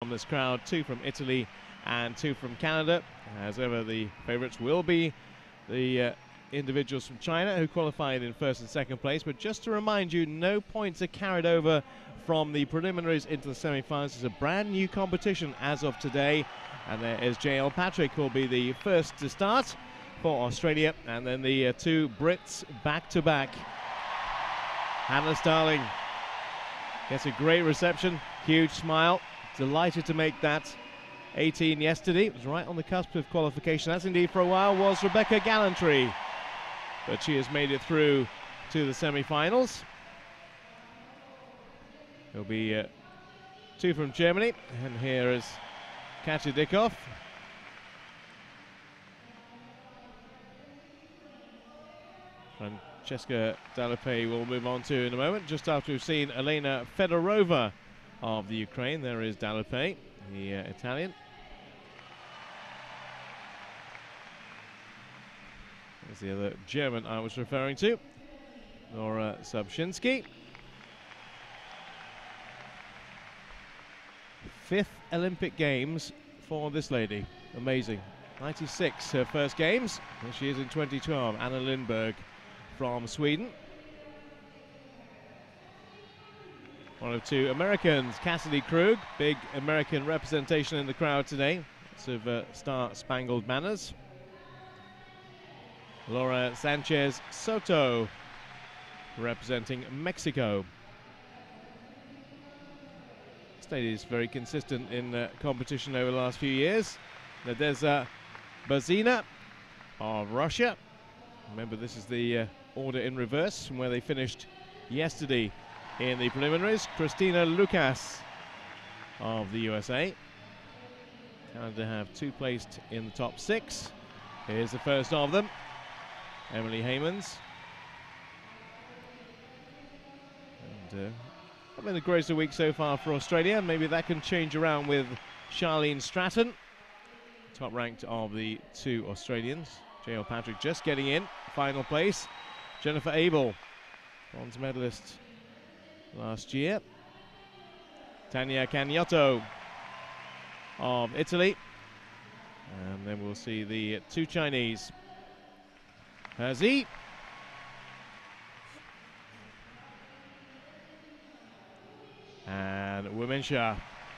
from this crowd, 2 from Italy and 2 from Canada. As ever, the favourites will be the individuals from China who qualified in first and second place. But just to remind you, no points are carried over from the preliminaries into the semi-finals. It's a brand new competition as of today. And there is JL Patrick, who will be the first to start for Australia. And then the 2 Brits back-to-back. Hannah Starling gets a great reception, huge smile, delighted to make that 18 yesterday. It was right on the cusp of qualification, as indeed for a while was Rebecca Gallantry. But she has made it through to the semi-finals. There'll be 2 from Germany, and here is Katja Dickoff. Francesca Dalopé will move on to in a moment, just after we've seen Elena Fedorova of the Ukraine. There is Dalopé, the Italian. There's the other German I was referring to, Nora Subshinsky. 5th Olympic Games for this lady. Amazing. 96, her first games. And she is in 2012. Anna Lindberg from Sweden. One of 2 Americans, Cassidy Krug. Big American representation in the crowd today. Lots of star-spangled banners. Laura Sanchez Soto representing Mexico. This lady is very consistent in competition over the last few years. Nadezhda Bazina of Russia. Remember, this is the order in reverse from where they finished yesterday in the preliminaries. Christina Lucas of the USA. Canada have 2 placed in the top 6. Here's the first of them, Emily Heymans. And not been the greatest week so far for Australia. Maybe that can change around with Charlene Stratton, top ranked of the 2 Australians. JL Patrick just getting in, final place. Jennifer Abel, bronze medalist last year. Tania Cagnotto of Italy. And then we'll see the 2 Chinese. He and Womensha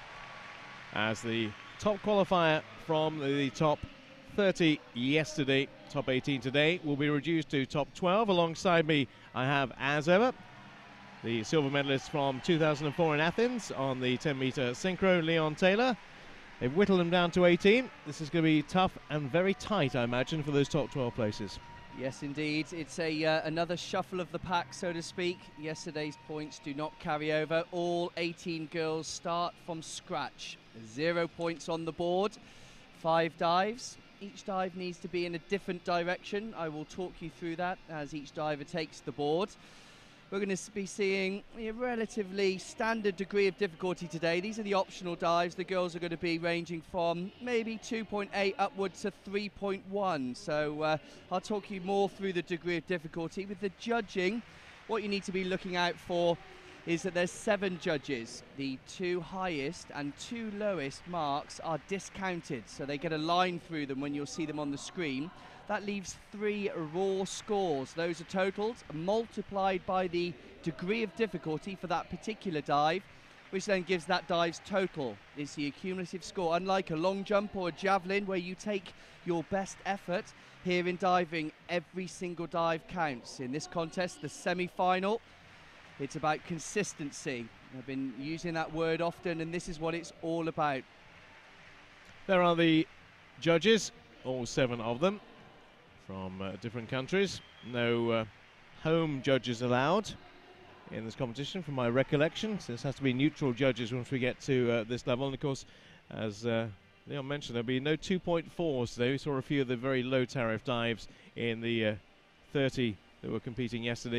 as the top qualifier from the top 30 yesterday. Top 18 today will be reduced to top 12. Alongside me, I have, as ever, the silver medalist from 2004 in Athens on the 10-meter synchro, Leon Taylor. They've whittled him down to 18. This is going to be tough and very tight, I imagine, for those top 12 places. Yes, indeed. It's another shuffle of the pack, so to speak. Yesterday's points do not carry over. All 18 girls start from scratch. 0 points on the board. 5 dives. Each dive needs to be in a different direction. I will talk you through that as each diver takes the board. We're going to be seeing a relatively standard degree of difficulty today. These are the optional dives. The girls are going to be ranging from maybe 2.8 upwards to 3.1. So I'll talk you more through the degree of difficulty. With the judging, what you need to be looking out for is that there's 7 judges. The 2 highest and 2 lowest marks are discounted, so they get a line through them when you'll see them on the screen. That leaves 3 raw scores. Those are totaled, multiplied by the degree of difficulty for that particular dive, which then gives that dive's total. It's the accumulative score. Unlike a long jump or a javelin where you take your best effort, here in diving, every single dive counts. In this contest, the semi-final, it's about consistency. I've been using that word often, and this is what it's all about. There are the judges, all 7 of them, from different countries. No home judges allowed in this competition, from my recollection. So this has to be neutral judges once we get to this level. And of course, as Leon mentioned, there'll be no 2.4s today. We saw a few of the very low tariff dives in the 30 that were competing yesterday.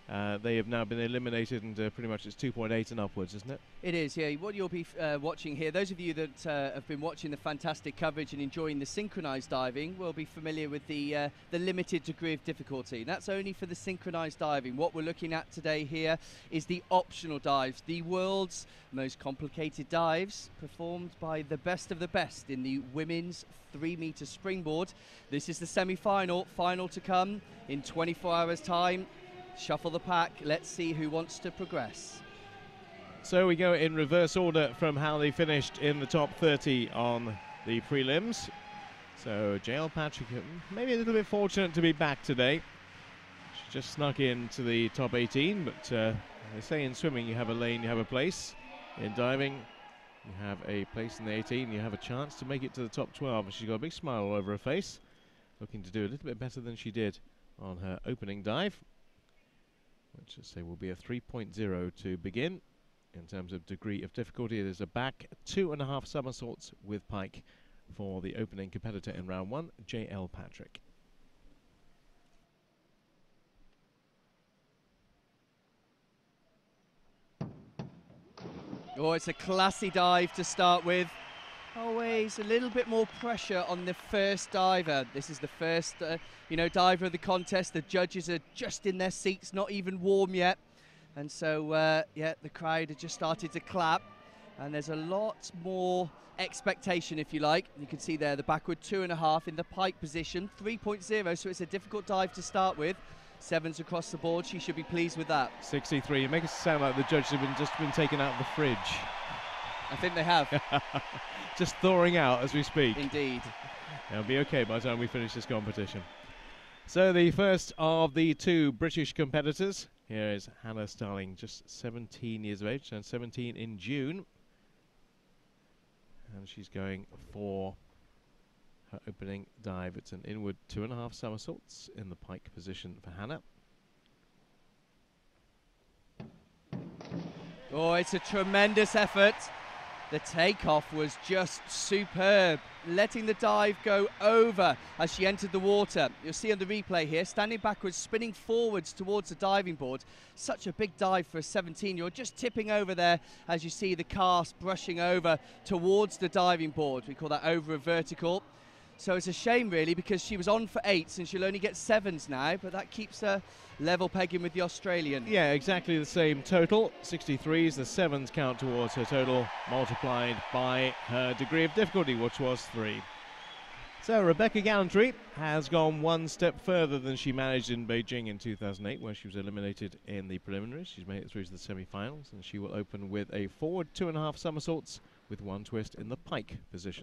they have now been eliminated, and pretty much it's 2.8 and upwards, isn't it? It is, yeah. What you'll be watching here, those of you that have been watching the fantastic coverage and enjoying the synchronized diving will be familiar with the limited degree of difficulty. That's only for the synchronized diving. What we're looking at today here is the optional dives, the world's most complicated dives, performed by the best of the best in the women's 3-meter springboard. This is the semi-final, final to come in 24 hours' time. Shuffle the pack. Let's see who wants to progress. So we go in reverse order from how they finished in the top 30 on the prelims. So JL Patrick, maybe a little bit fortunate to be back today. She just snuck into the top 18, but they say in swimming you have a lane, you have a place. In diving, you have a place in the 18, you have a chance to make it to the top 12. And she's got a big smile all over her face, looking to do a little bit better than she did on her opening dive, which I say will be a 3.0 to begin. In terms of degree of difficulty, it is a back 2.5 somersaults with pike for the opening competitor in round 1, JL Patrick. Oh, it's a classy dive to start with. Always a little bit more pressure on the first diver. This is the first, diver of the contest. The judges are just in their seats, not even warm yet. And so, the crowd have just started to clap. And there's a lot more expectation, if you like. You can see there the backward 2.5 in the pike position, 3.0, so it's a difficult dive to start with. 7s across the board. She should be pleased with that. 63. You make it sound like the judges have just been taken out of the fridge. I think they have. Just thawing out as we speak. Indeed. It'll be okay by the time we finish this competition. So the first of the 2 British competitors. Here is Hannah Starling, just 17 years of age, and 17 in June. And she's going for her opening dive. It's an inward 2.5 somersaults in the pike position for Hannah. Oh, it's a tremendous effort. The takeoff was just superb, letting the dive go over as she entered the water. You'll see on the replay here, standing backwards, spinning forwards towards the diving board. Such a big dive for a 17-year-old, just tipping over there as you see the cast brushing over towards the diving board. We call that over a vertical. So it's a shame, really, because she was on for 8s and she'll only get 7s now, but that keeps her level pegging with the Australian. Yeah, exactly the same total. 63s, the 7s count towards her total, multiplied by her degree of difficulty, which was 3. So Rebecca Gallantry has gone one step further than she managed in Beijing in 2008, where she was eliminated in the preliminaries. She's made it through to the semi-finals, and she will open with a forward 2.5 somersaults with 1 twist in the pike position.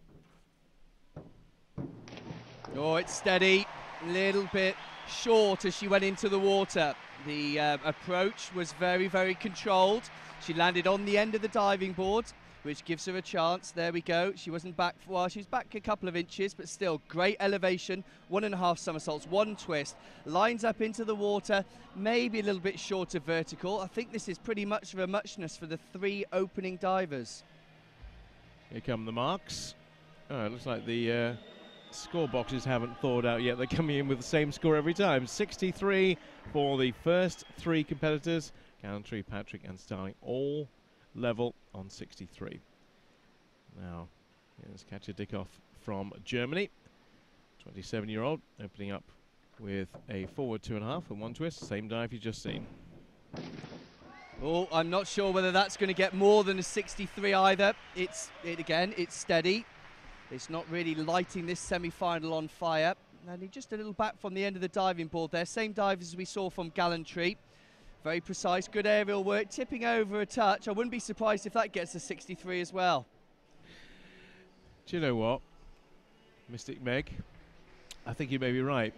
Oh, it's steady, little bit short as she went into the water. The approach was very, very controlled. She landed on the end of the diving board, which gives her a chance. There we go. She wasn't back for a while. She was back a couple of inches, but still great elevation. 1.5 somersaults, 1 twist. Lines up into the water, maybe a little bit short of vertical. I think this is pretty much of a muchness for the 3 opening divers. Here come the marks. Oh, it looks like the score boxes haven't thawed out yet. They're coming in with the same score every time. 63 for the first 3 competitors. Gallantry, Patrick and Starling all level on 63. Now, here's Katja Dickhoff from Germany. 27-year-old, opening up with a forward 2.5 and 1 twist. Same dive you just seen. Oh, I'm not sure whether that's going to get more than a 63 either. It's steady. It's not really lighting this semi-final on fire. And just a little back from the end of the diving board there. Same dive as we saw from Gallantry. Very precise, good aerial work, tipping over a touch. I wouldn't be surprised if that gets a 63 as well. Do you know what, Mystic Meg? I think you may be right.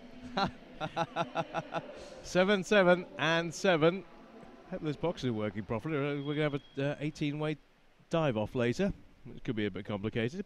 7, 7 and 7. Hope those boxes are working properly. We're going to have an 18-way dive off later, which could be a bit complicated.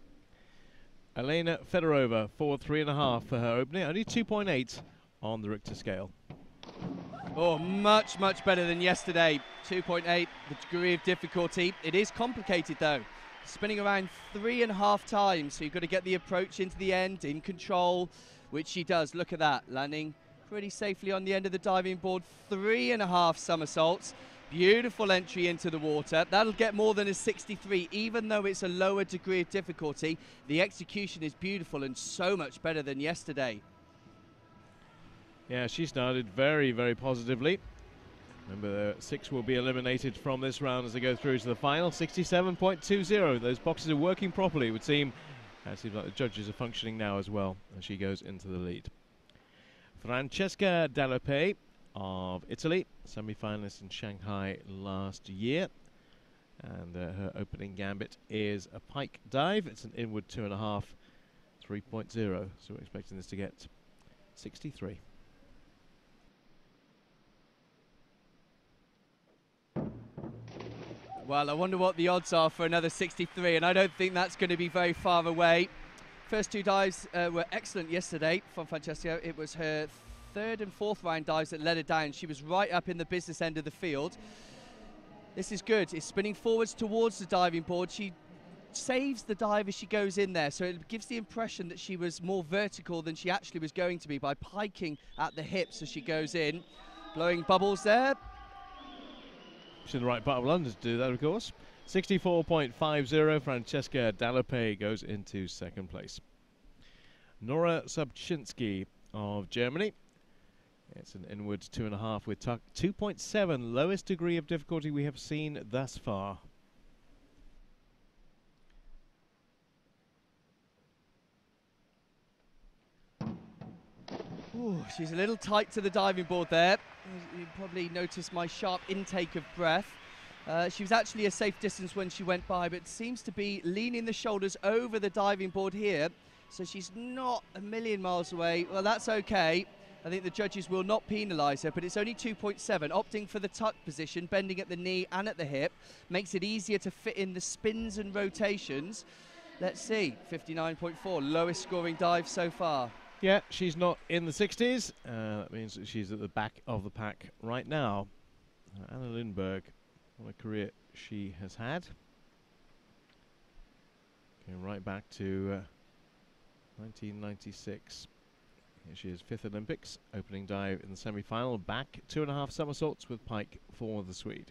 Elena Fedorova, forward 3.5 for her opening. Only 2.8 on the Richter scale. Oh, much, much better than yesterday. 2.8, the degree of difficulty. It is complicated, though. Spinning around 3.5 times, so you've got to get the approach into the end, in control, which she does. Look at that, landing pretty safely on the end of the diving board. 3.5 somersaults. Beautiful entry into the water. That'll get more than a 63, even though it's a lower degree of difficulty. The execution is beautiful and so much better than yesterday. Yeah, she started very, very positively. Remember, 6 will be eliminated from this round as they go through to the final. 67.20. Those boxes are working properly, it would seem. It seems like the judges are functioning now as well as she goes into the lead. Francesca Dallapé of Italy, semi-finalist in Shanghai last year. And her opening gambit is a pike dive. It's an inward 2.5, 3.0. So we're expecting this to get 63. Well, I wonder what the odds are for another 63, and I don't think that's going to be very far away. First 2 dives were excellent yesterday from Francesca. It was her 3rd and 4th round dives that let her down. She was right up in the business end of the field. This is good. It's spinning forwards towards the diving board. She saves the dive as she goes in there, so it gives the impression that she was more vertical than she actually was going to be by piking at the hips as she goes in. Blowing bubbles there. She's in the right part of London to do that, of course. 64.50. Francesca Dallapé goes into 2nd place. Nora Subczynski of Germany. It's an inward 2.5 with tuck. 2.7, lowest degree of difficulty we have seen thus far. Ooh, she's a little tight to the diving board there. You probably noticed my sharp intake of breath. She was actually a safe distance when she went by, but seems to be leaning the shoulders over the diving board here. So she's not a million miles away. Well, that's okay. I think the judges will not penalise her, but it's only 2.7. Opting for the tuck position, bending at the knee and at the hip, makes it easier to fit in the spins and rotations. Let's see, 59.4, lowest scoring dive so far. Yeah, she's not in the 60s. That means that she's at the back of the pack right now. Anna Lindberg, what a career she has had. Going right back to 1996. Here she is, 5th Olympics, opening dive in the semi-final. Back 2.5 somersaults with pike for the Swede.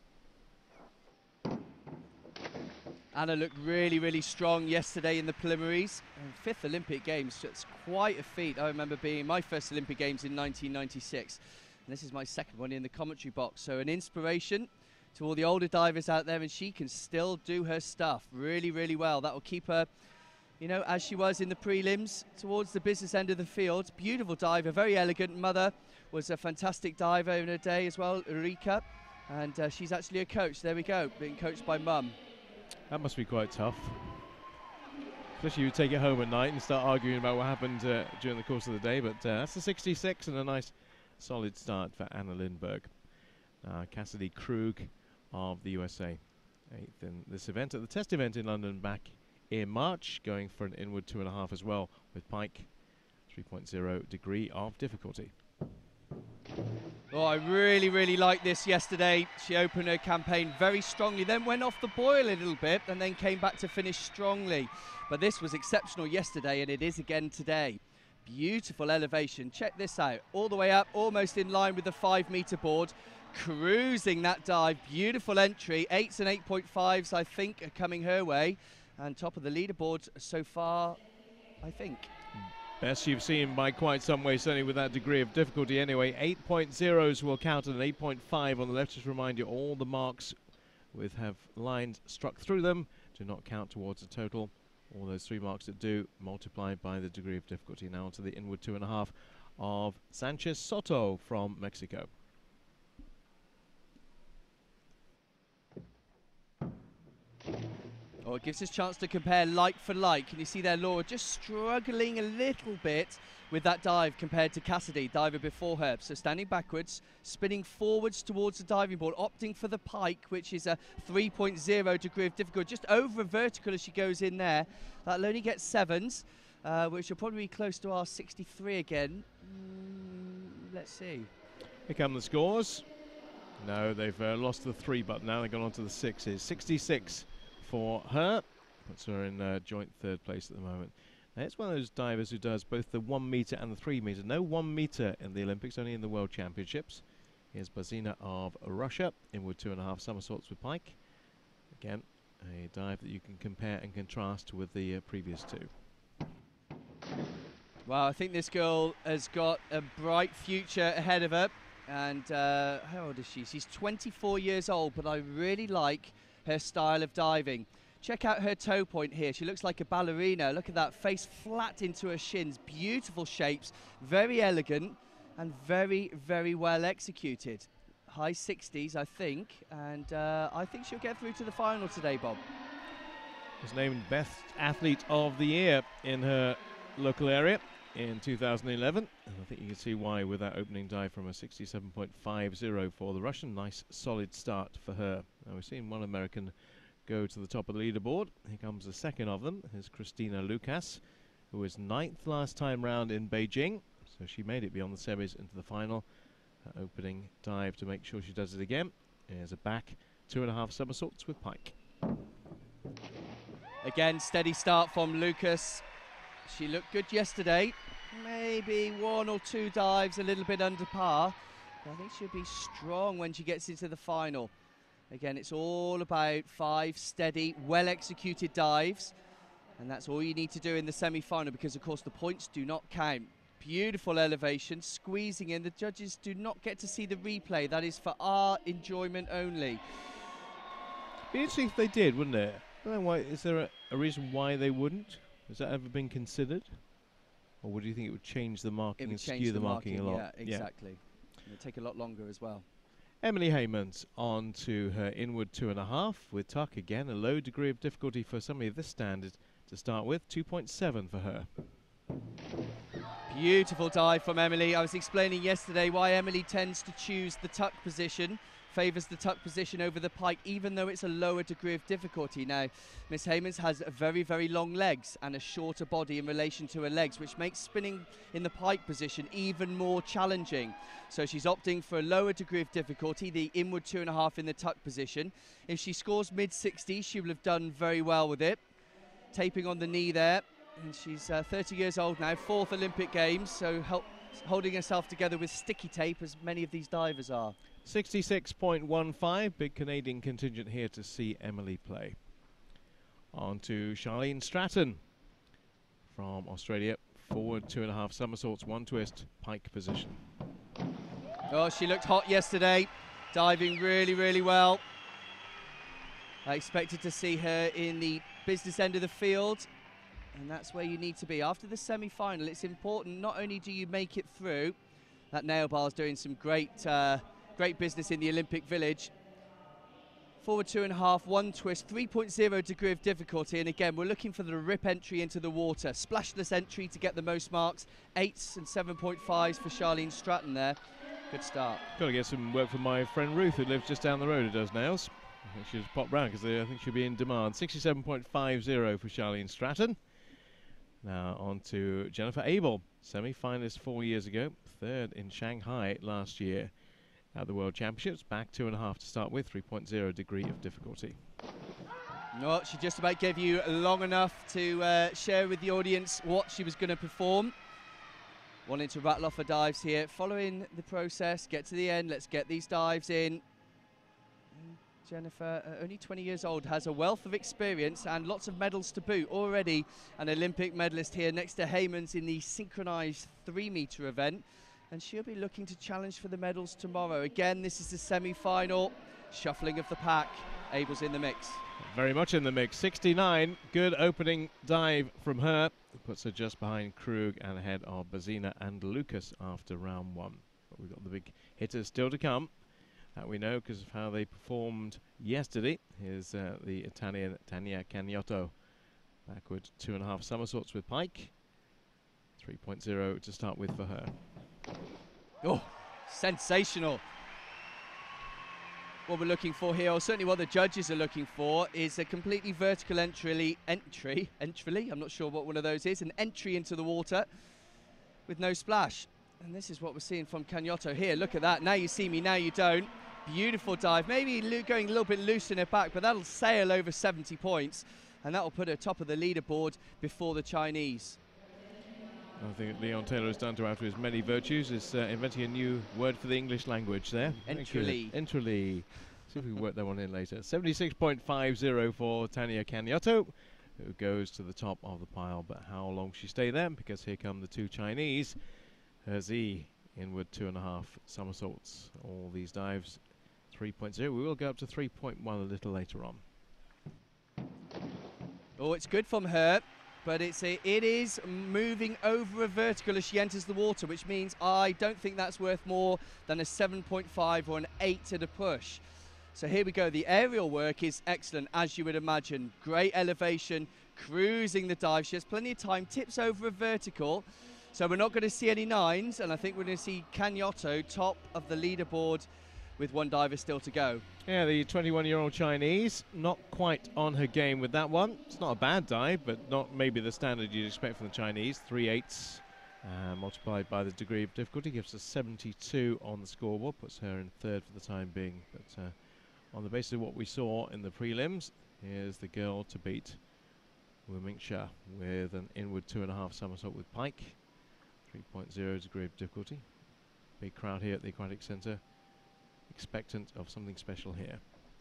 Anna looked really, really strong yesterday in the preliminaries. And 5th Olympic Games, that's quite a feat. I remember being my first Olympic Games in 1996. And this is my 2nd one in the commentary box. So an inspiration to all the older divers out there, and she can still do her stuff really, really well. That will keep her, you know, as she was in the prelims, towards the business end of the field. Beautiful diver, very elegant. Mother was a fantastic diver in her day as well, Ulrika. And she's actually a coach. There we go, being coached by Mum. That must be quite tough. Especially you take it home at night and start arguing about what happened during the course of the day. But that's a 66 and a nice solid start for Anna Lindberg. Cassidy Krug of the USA, 8th in this event at the test event in London back in March, going for an inward 2.5 as well with pike, 3.0 degree of difficulty. Oh, I really, really liked this yesterday. She opened her campaign very strongly, then went off the boil a little bit, and then came back to finish strongly. But this was exceptional yesterday, and it is again today. Beautiful elevation. Check this out. All the way up, almost in line with the 5-meter board. Cruising that dive. Beautiful entry. 8s and 8.5s, I think, are coming her way. And top of the leaderboard so far, I think. Best you've seen by quite some way, certainly with that degree of difficulty anyway. 8.0s will count and an 8.5 on the left. Just remind you, all the marks with have lines struck through them do not count towards the total. All those 3 marks that do, multiplied by the degree of difficulty. Now onto the inward 2.5 of Sanchez Soto from Mexico. Oh, it gives us a chance to compare like for like. Can you see there, Laura just struggling a little bit with that dive compared to Cassidy, diver before her. So standing backwards, spinning forwards towards the diving board, opting for the pike, which is a 3.0 degree of difficulty, just over vertical as she goes in there. That'll only get 7s, which will probably be close to our 63 again. Let's see. Here come the scores. No, they've lost the 3 button now. They've gone on to the 6s. 66 for her. Puts her in joint 3rd place at the moment. Now, it's one of those divers who does both the 1 meter and the 3 meter. No 1 meter in the Olympics, only in the World Championships. Here's Bozina of Russia, inward 2.5 somersaults with pike. Again, a dive that you can compare and contrast with the previous two. Well, I think this girl has got a bright future ahead of her. And how old is she? She's 24 years old, but I really like her style of diving. Check out her toe point here. She looks like a ballerina. Look at that, face flat into her shins. Beautiful shapes, very elegant and very, very well executed. High 60s, I think, and I think she'll get through to the final today, Bob. Was named Best Athlete of the Year in her local area in 2011, and I think you can see why with that opening dive from a 67.50 for the Russian. Nice solid start for her. Now we've seen one American go to the top of the leaderboard. Here comes the second of them. Here's Kristina Lucas, who was 9th last time round in Beijing, so she made it beyond the semis into the final. Her opening dive to make sure she does it again. Here's a back 2.5 somersaults with pike. Again, steady start from Lucas. She looked good yesterday. Maybe 1 or 2 dives a little bit under par. But I think she'll be strong when she gets into the final. Again, it's all about 5 steady, well-executed dives. And that's all you need to do in the semi-final because, of course, the points do not count. Beautiful elevation, squeezing in. The judges do not get to see the replay. That is for our enjoyment only. Be interesting if they did, wouldn't it? I don't know why. Is there a reason why they wouldn't? Has that ever been considered? Or would you think it would change the marking and skew the marking a lot? Yeah, exactly. Yeah. It would take a lot longer as well. Emily Heymans on to her inward 2.5 with tuck again. A low degree of difficulty for somebody of this standard to start with. 2.7 for her. Beautiful dive from Emily. I was explaining yesterday why Emily tends to choose the tuck position, favours the tuck position over the pike, even though it's a lower degree of difficulty. Now, Miss Heymans has very, very long legs and a shorter body in relation to her legs, which makes spinning in the pike position even more challenging. So she's opting for a lower degree of difficulty, the inward 2.5 in the tuck position. If she scores mid-60s, she will have done very well with it. Taping on the knee there. And she's 30 years old now, 4th Olympic Games, so holding herself together with sticky tape, as many of these divers are. 66.15, big Canadian contingent here to see Emily play. On to Charlene Stratton from Australia. Forward 2.5 somersaults, 1 twist, pike position. Oh, she looked hot yesterday, diving really, really well. I expected to see her in the business end of the field. And that's where you need to be. After the semi-final, it's important not only do you make it through, that nail bar is doing some great business in the Olympic Village. Forward 2.5, 1 twist, 3.0 degree of difficulty. And again, we're looking for the rip entry into the water. Splashless entry to get the most marks. 8s and 7.5s for Charlene Stratton there. Good start. Got to get some work from my friend Ruth, who lives just down the road, who does nails. I think she'll pop round because I think she'll be in demand. 67.50 for Charlene Stratton. Now on to Jennifer Abel, semi-finalist 4 years ago, 3rd in Shanghai last year at the World Championships. Back 2.5 to start with, 3.0 degree of difficulty. Well, she just about gave you long enough to share with the audience what she was going to perform. Wanting to rattle off her dives here, following the process, get to the end, let's get these dives in. Jennifer, only 20 years old, has a wealth of experience and lots of medals to boot. Already an Olympic medalist here next to Heymans in the synchronized 3-meter event. And she'll be looking to challenge for the medals tomorrow. Again, this is the semi-final. Shuffling of the pack. Abel's in the mix. Very much in the mix. 69, good opening dive from her. Puts her just behind Krug and ahead of Bozina and Lucas after round 1. But we've got the big hitters still to come. That we know because of how they performed yesterday. Here's the Italian Tania Cagnotto. Backward 2.5 somersaults with pike. 3.0 to start with for her. Oh, sensational. What we're looking for here, or certainly what the judges are looking for, is a completely vertical entry, I'm not sure what one of those is, an entry into the water with no splash. And this is what we're seeing from Cagnotto here. Look at that. Now you see me, now you don't. Beautiful dive. Maybe going a little bit loose in her back, but that'll sail over 70 points. And that will put her top of the leaderboard before the Chinese. I think Leon Taylor has done to after his many virtues is inventing a new word for the English language there. Entrally. Entrally. See if we can work that one in later. 76.50 for Tania Canioto, who goes to the top of the pile. But how long she stay there? Because here come the two Chinese. He Zi, inward 2.5 somersaults. All these dives 3.0. We will go up to 3.1 a little later on. Oh, it's good from her, but it is moving over a vertical as she enters the water, which means I don't think that's worth more than a 7.5 or an 8 at a push. So here we go. The aerial work is excellent, as you would imagine. Great elevation, cruising the dive. She has plenty of time, tips over a vertical. So we're not going to see any 9s, and I think we're going to see Canioto top of the leaderboard with one diver still to go. Yeah, the 21-year-old Chinese, not quite on her game with that one. It's not a bad dive, but not maybe the standard you'd expect from the Chinese. 3/8 multiplied by the degree of difficulty gives us 72 on the scoreboard, puts her in third for the time being. But on the basis of what we saw in the prelims, here's the girl to beat, Wu Mingxia, with an inward 2.5 somersault with pike. 3.0 degree of difficulty. Big crowd here at the Aquatic Centre, expectant of something special here.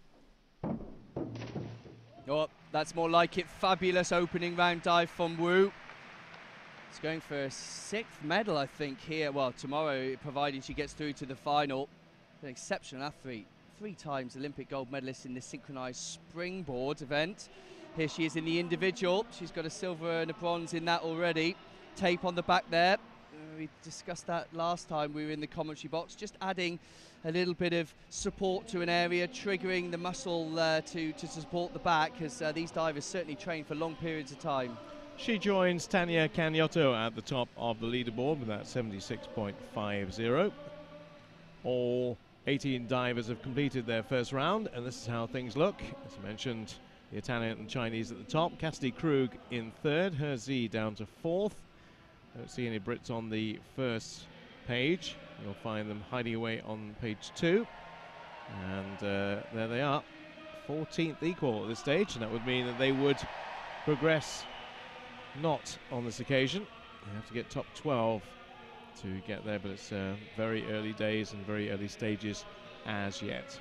Oh, that's more like it. Fabulous opening round dive from Wu. It's going for a 6th medal, I think, here. Well, tomorrow, providing she gets through to the final. An exceptional athlete. 3 times Olympic gold medalist in the synchronized springboard event. Here she is in the individual. She's got a silver and a bronze in that already. Tape on the back there. We discussed that last time we were in the commentary box, just adding a little bit of support to an area, triggering the muscle to support the back, as these divers certainly train for long periods of time. She joins Tania Canioto at the top of the leaderboard with that 76.50. All 18 divers have completed their first round, and this is how things look. As I mentioned, the Italian and Chinese at the top. Cassidy Krug in third, He Zi down to 4th. Don't see any Brits on the first page. You'll find them hiding away on page 2. And there they are, 14th equal at this stage, and that would mean that they would progress not on this occasion. You have to get top 12 to get there, but it's very early days and very early stages as yet.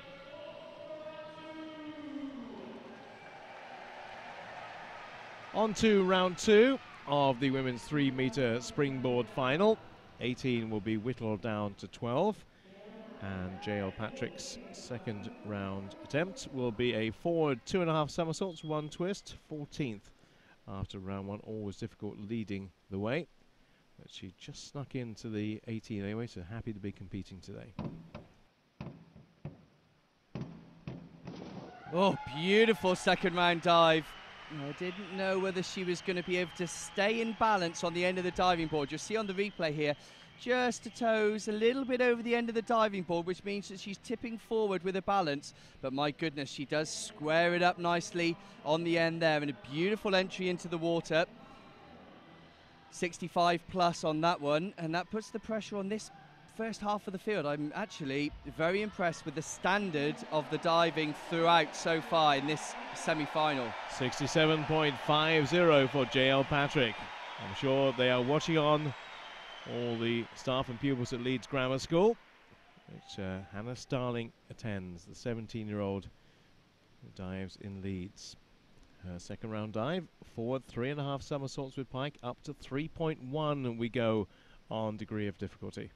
On to round 2 of the women's 3-meter springboard final. 18 will be whittled down to 12, and JL Patrick's second round attempt will be a forward 2.5 somersaults, 1 twist, 14th after round 1. Always difficult leading the way, but she just snuck into the 18 anyway, so happy to be competing today. Oh, beautiful second round dive. I didn't know whether she was going to be able to stay in balance on the end of the diving board. You'll see on the replay here, just her toes a little bit over the end of the diving board, which means that she's tipping forward with a balance. But my goodness, she does square it up nicely on the end there, and a beautiful entry into the water. 65 plus on that one, and that puts the pressure on this first half of the field. I'm actually very impressed with the standard of the diving throughout so far in this semi-final. 67.50 for JL Patrick. I'm sure they are watching on, all the staff and pupils at Leeds Grammar School, which Hannah Starling attends, the 17-year-old who dives in Leeds. Her second round dive, forward 3.5 somersaults with pike, up to 3.1, and we go on degree of difficulty.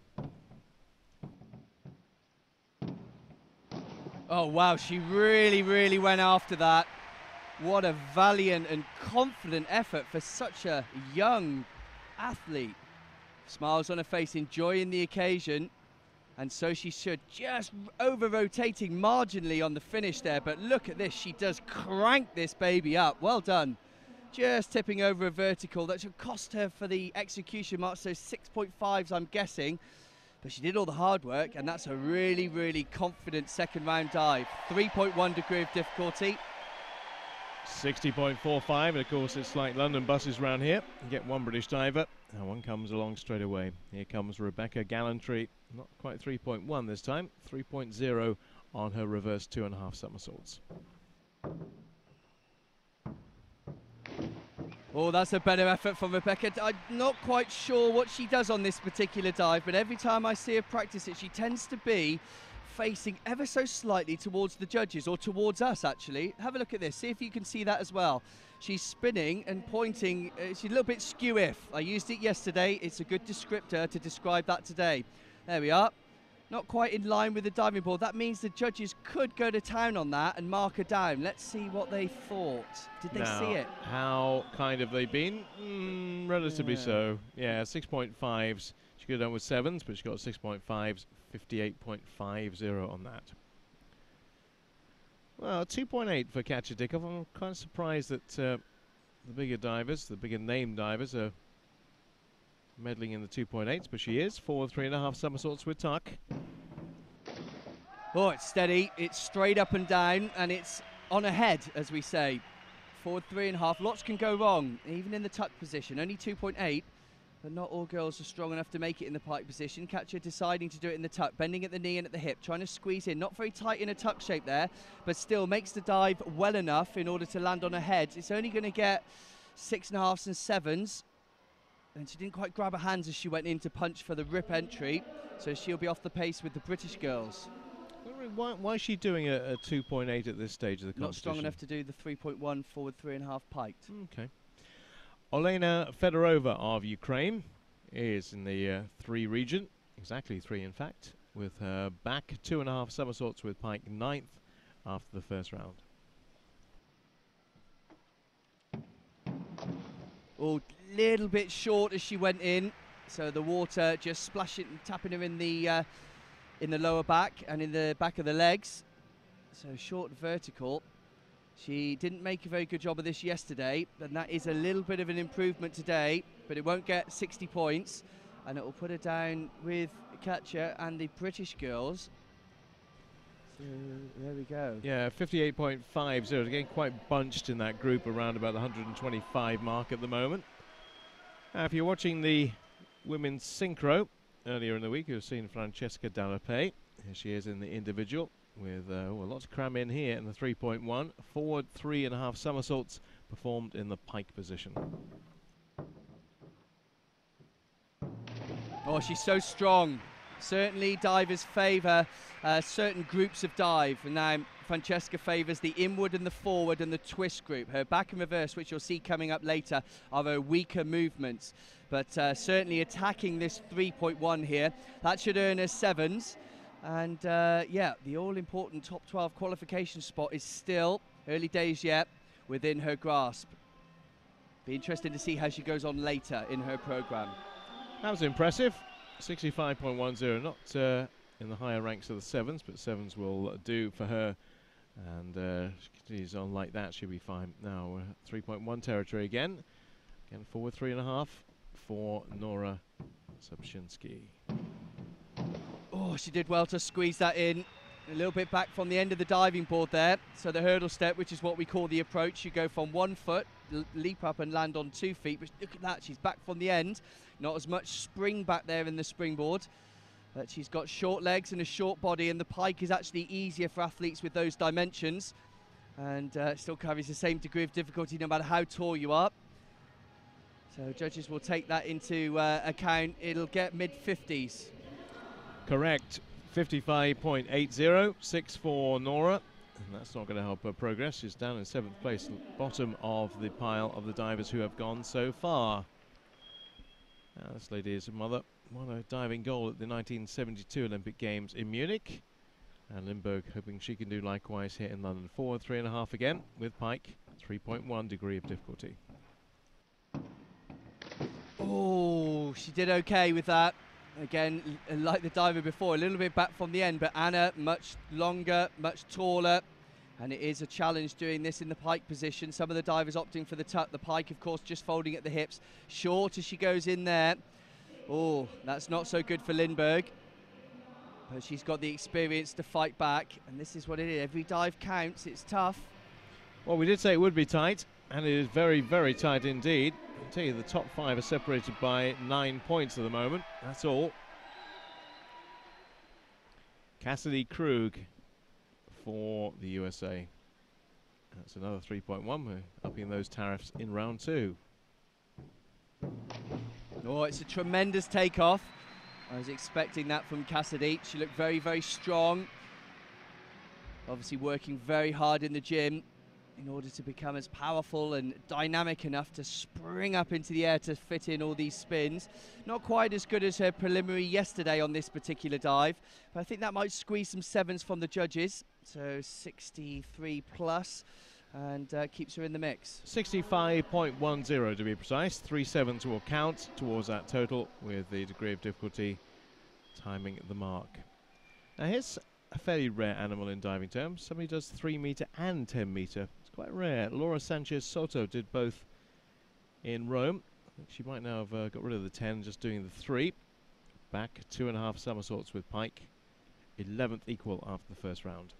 Oh wow, she really went after that. What a valiant and confident effort for such a young athlete. Smiles on her face, enjoying the occasion, and so she should. Just over-rotating marginally on the finish there, but look at this, she does crank this baby up. Well done. Just tipping over a vertical. That should cost her for the execution mark, so 6.5s I'm guessing. But she did all the hard work, and that's a really confident second round dive. 3.1 degree of difficulty. 60.45, and of course it's like London buses round here. You get one British diver, and one comes along straight away. Here comes Rebecca Gallantry, not quite 3.1 this time, 3.0 on her reverse 2.5 somersaults. Oh, that's a better effort from Rebecca. I'm not quite sure what she does on this particular dive, but every time I see her practice it, she tends to be facing ever so slightly towards the judges, or towards us actually. Have a look at this, see if you can see that as well. She's spinning and pointing, she's a little bit skew-if. I used it yesterday, it's a good descriptor to describe that today. There we are. Not quite in line with the diving board. That means the judges could go to town on that and mark her down. Let's see what they thought. Did they see it? How kind have they been? Relatively so. Yeah, 6.5s. She could have done with 7s, but she got 6.5s, 58.50 on that. Well, 2.8 for Katja Dickhoff. I'm kind of surprised that the bigger divers, the bigger name divers, are meddling in the 2.8s, but she is. Forward 3.5 somersaults with tuck. Oh, it's steady. It's straight up and down, and it's on ahead, as we say. Forward 3.5. Lots can go wrong, even in the tuck position. Only 2.8, but not all girls are strong enough to make it in the pike position. Katja deciding to do it in the tuck, bending at the knee and at the hip, trying to squeeze in. Not very tight in a tuck shape there, but still makes the dive well enough in order to land on her head. It's only going to get 6.5s and 7s. And she didn't quite grab her hands as she went in to punch for the rip entry, so she'll be off the pace with the British girls. Why is she doing a 2.8 at this stage of the competition? Not strong enough to do the 3.1 forward 3.5 piked. Okay. Olena Fedorova of Ukraine is in the 3 region, exactly 3 in fact, with her back 2.5 somersaults with pike 9th after the first round. Oh, little bit short as she went in, so the water just splashing, tapping her in the lower back and in the back of the legs. So short vertical. She didn't make a very good job of this yesterday, and that is a little bit of an improvement today, but it won't get 60 points, and it will put her down with Katja and the British girls. So there we go. Yeah, 58.50, again quite bunched in that group around about the 125 mark at the moment. Now, if you're watching the women's synchro earlier in the week, you've seen Francesca Dallapé. Here she is in the individual with a lot to cram in here in the 3.1. Forward 3.5 somersaults performed in the pike position. Oh, she's so strong. Certainly divers favour certain groups of dive, and now Francesca favours the inward and the forward and the twist group. Her back and reverse, which you'll see coming up later, are her weaker movements, but certainly attacking this 3.1 here. That should earn her 7s, and yeah, the all-important top 12 qualification spot is still, early days yet, within her grasp. Be interesting to see how she goes on later in her programme. That was impressive. 65.10, not in the higher ranks of the 7s, but 7s will do for her. And she continues on like that, she'll be fine. Now, 3.1 territory again. Again, forward 3.5 for Nora Subshinsky. Oh, she did well to squeeze that in. A little bit back from the end of the diving board there. So the hurdle step, which is what we call the approach, you go from 1 foot, leap up and land on 2 feet. But look at that, she's back from the end. Not as much spring back there in the springboard. But she's got short legs and a short body, and the pike is actually easier for athletes with those dimensions. And still carries the same degree of difficulty no matter how tall you are. So judges will take that into account. It'll get mid-50s. Correct. 55.80, 6 for Nora. And that's not going to help her progress. She's down in 7th place, bottom of the pile of the divers who have gone so far. Now, this lady is a mother. Won a diving gold at the 1972 Olympic Games in Munich. And Lindberg hoping she can do likewise here in London. Forward 3.5 again with pike, 3.1 degree of difficulty. Oh, she did okay with that. Again, like the diver before, a little bit back from the end, but Anna much longer, much taller, and it is a challenge doing this in the pike position. Some of the divers opting for the tuck, the pike, of course, just folding at the hips. Short as she goes in there. Oh, that's not so good for Lindberg, but she's got the experience to fight back, and this is what it is. Every dive counts. It's tough. Well, we did say it would be tight, and it is very, very tight indeed. I'll tell you, the top 5 are separated by 9 points at the moment. That's all. Cassidy Krug for the USA. That's another 3.1. We're upping those tariffs in round 2. Oh, it's a tremendous takeoff. I was expecting that from Cassidy. She looked very, very strong. Obviously working very hard in the gym in order to become as powerful and dynamic enough to spring up into the air to fit in all these spins. Not quite as good as her preliminary yesterday on this particular dive, but I think that might squeeze some sevens from the judges. So 63 plus, and keeps her in the mix. 65.10 to be precise. 3 sevens will count towards that total with the degree of difficulty timing the mark. Now here's a fairly rare animal in diving terms. Somebody does 3 meter and 10 meter. It's quite rare. Laura Sanchez Soto did both in Rome. I think she might now have got rid of the 10, just doing the 3. Back 2.5 somersaults with Pike. 11th equal after the first round.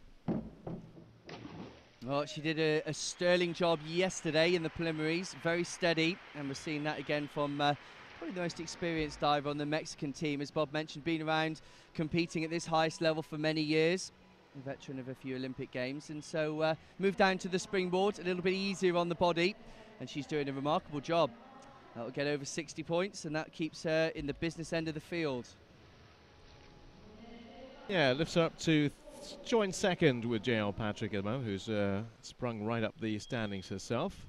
Well, she did a sterling job yesterday in the preliminaries, very steady, and we're seeing that again from probably the most experienced diver on the Mexican team. As Bob mentioned, been around competing at this highest level for many years, a veteran of a few Olympic Games, and so moved down to the springboard, a little bit easier on the body, and she's doing a remarkable job. That'll get over 60 points, and that keeps her in the business end of the field. Yeah, lifts her up to joint second with JL Patrick at the moment, who's sprung right up the standings herself.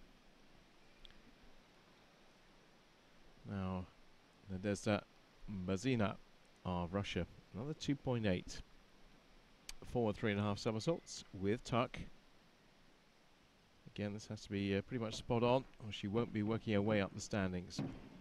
Now, Nadezhda Bazina of Russia, another 2.8. Forward 3.5 somersaults with tuck. Again, this has to be pretty much spot on, or she won't be working her way up the standings.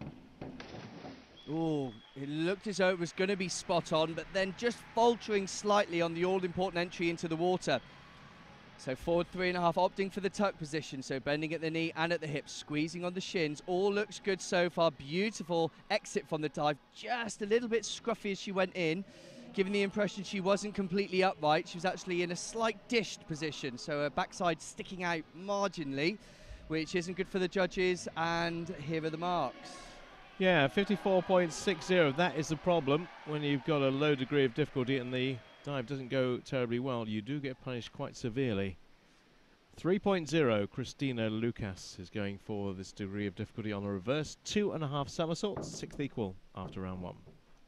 Oh, it looked as though it was going to be spot on, but then just faltering slightly on the all-important entry into the water. So forward 3.5, opting for the tuck position, so bending at the knee and at the hips, squeezing on the shins. All looks good so far. Beautiful exit from the dive, just a little bit scruffy as she went in, giving the impression she wasn't completely upright. She was actually in a slight dished position, so her backside sticking out marginally, which isn't good for the judges, and here are the marks. Yeah, 54.60, that is the problem. When you've got a low degree of difficulty and the dive doesn't go terribly well, you do get punished quite severely. 3.0, Christina Lucas is going for this degree of difficulty on a reverse 2.5 somersaults, 6th equal after round 1.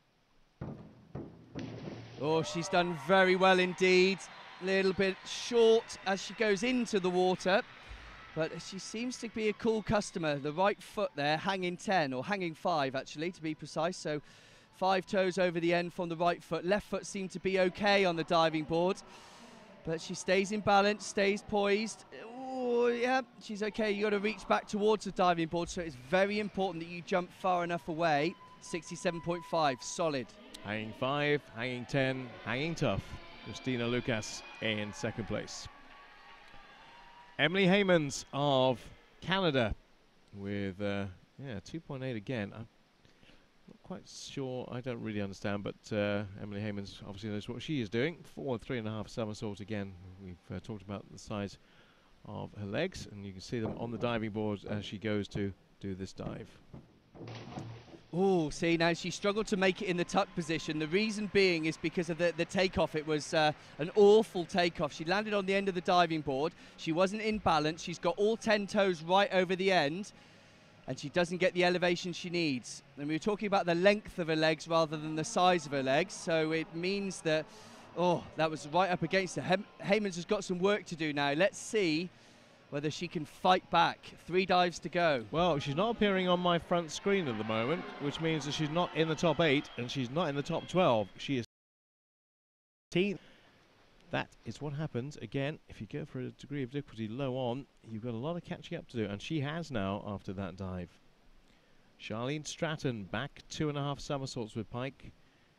Oh, she's done very well indeed. A little bit short as she goes into the water, but she seems to be a cool customer. The right foot there, hanging 10, or hanging 5 actually, to be precise. So 5 toes over the end from the right foot. Left foot seemed to be okay on the diving board, but she stays in balance, stays poised. Oh, yeah, she's okay. You got to reach back towards the diving board, so it's very important that you jump far enough away. 67.5, solid. Hanging 5, hanging 10, hanging tough. Christina Lucas in second place. Emily Heymans of Canada with 2.8 again. I'm not quite sure, I don't really understand, but Emily Heymans obviously knows what she is doing. Forward 3.5 somersault again. We've talked about the size of her legs, and you can see them on the diving board as she goes to do this dive. Oh, see, now she struggled to make it in the tuck position. The reason being is because of the takeoff. It was an awful takeoff. She landed on the end of the diving board. She wasn't in balance. She's got all 10 toes right over the end, and she doesn't get the elevation she needs. And we were talking about the length of her legs rather than the size of her legs, so it means that, oh, that was right up against her. Heymans has got some work to do now. Let's see whether she can fight back. 3 dives to go. Well, she's not appearing on my front screen at the moment, which means that she's not in the top 8 and she's not in the top 12. She is 10th. That is what happens. Again, if you go for a degree of difficulty low on, you've got a lot of catching up to do, and she has now after that dive. Charlene Stratton back 2.5 somersaults with Pike.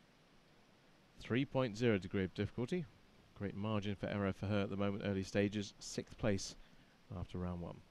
3.0 degree of difficulty. Great margin for error for her at the moment, early stages. 6th place after round 1.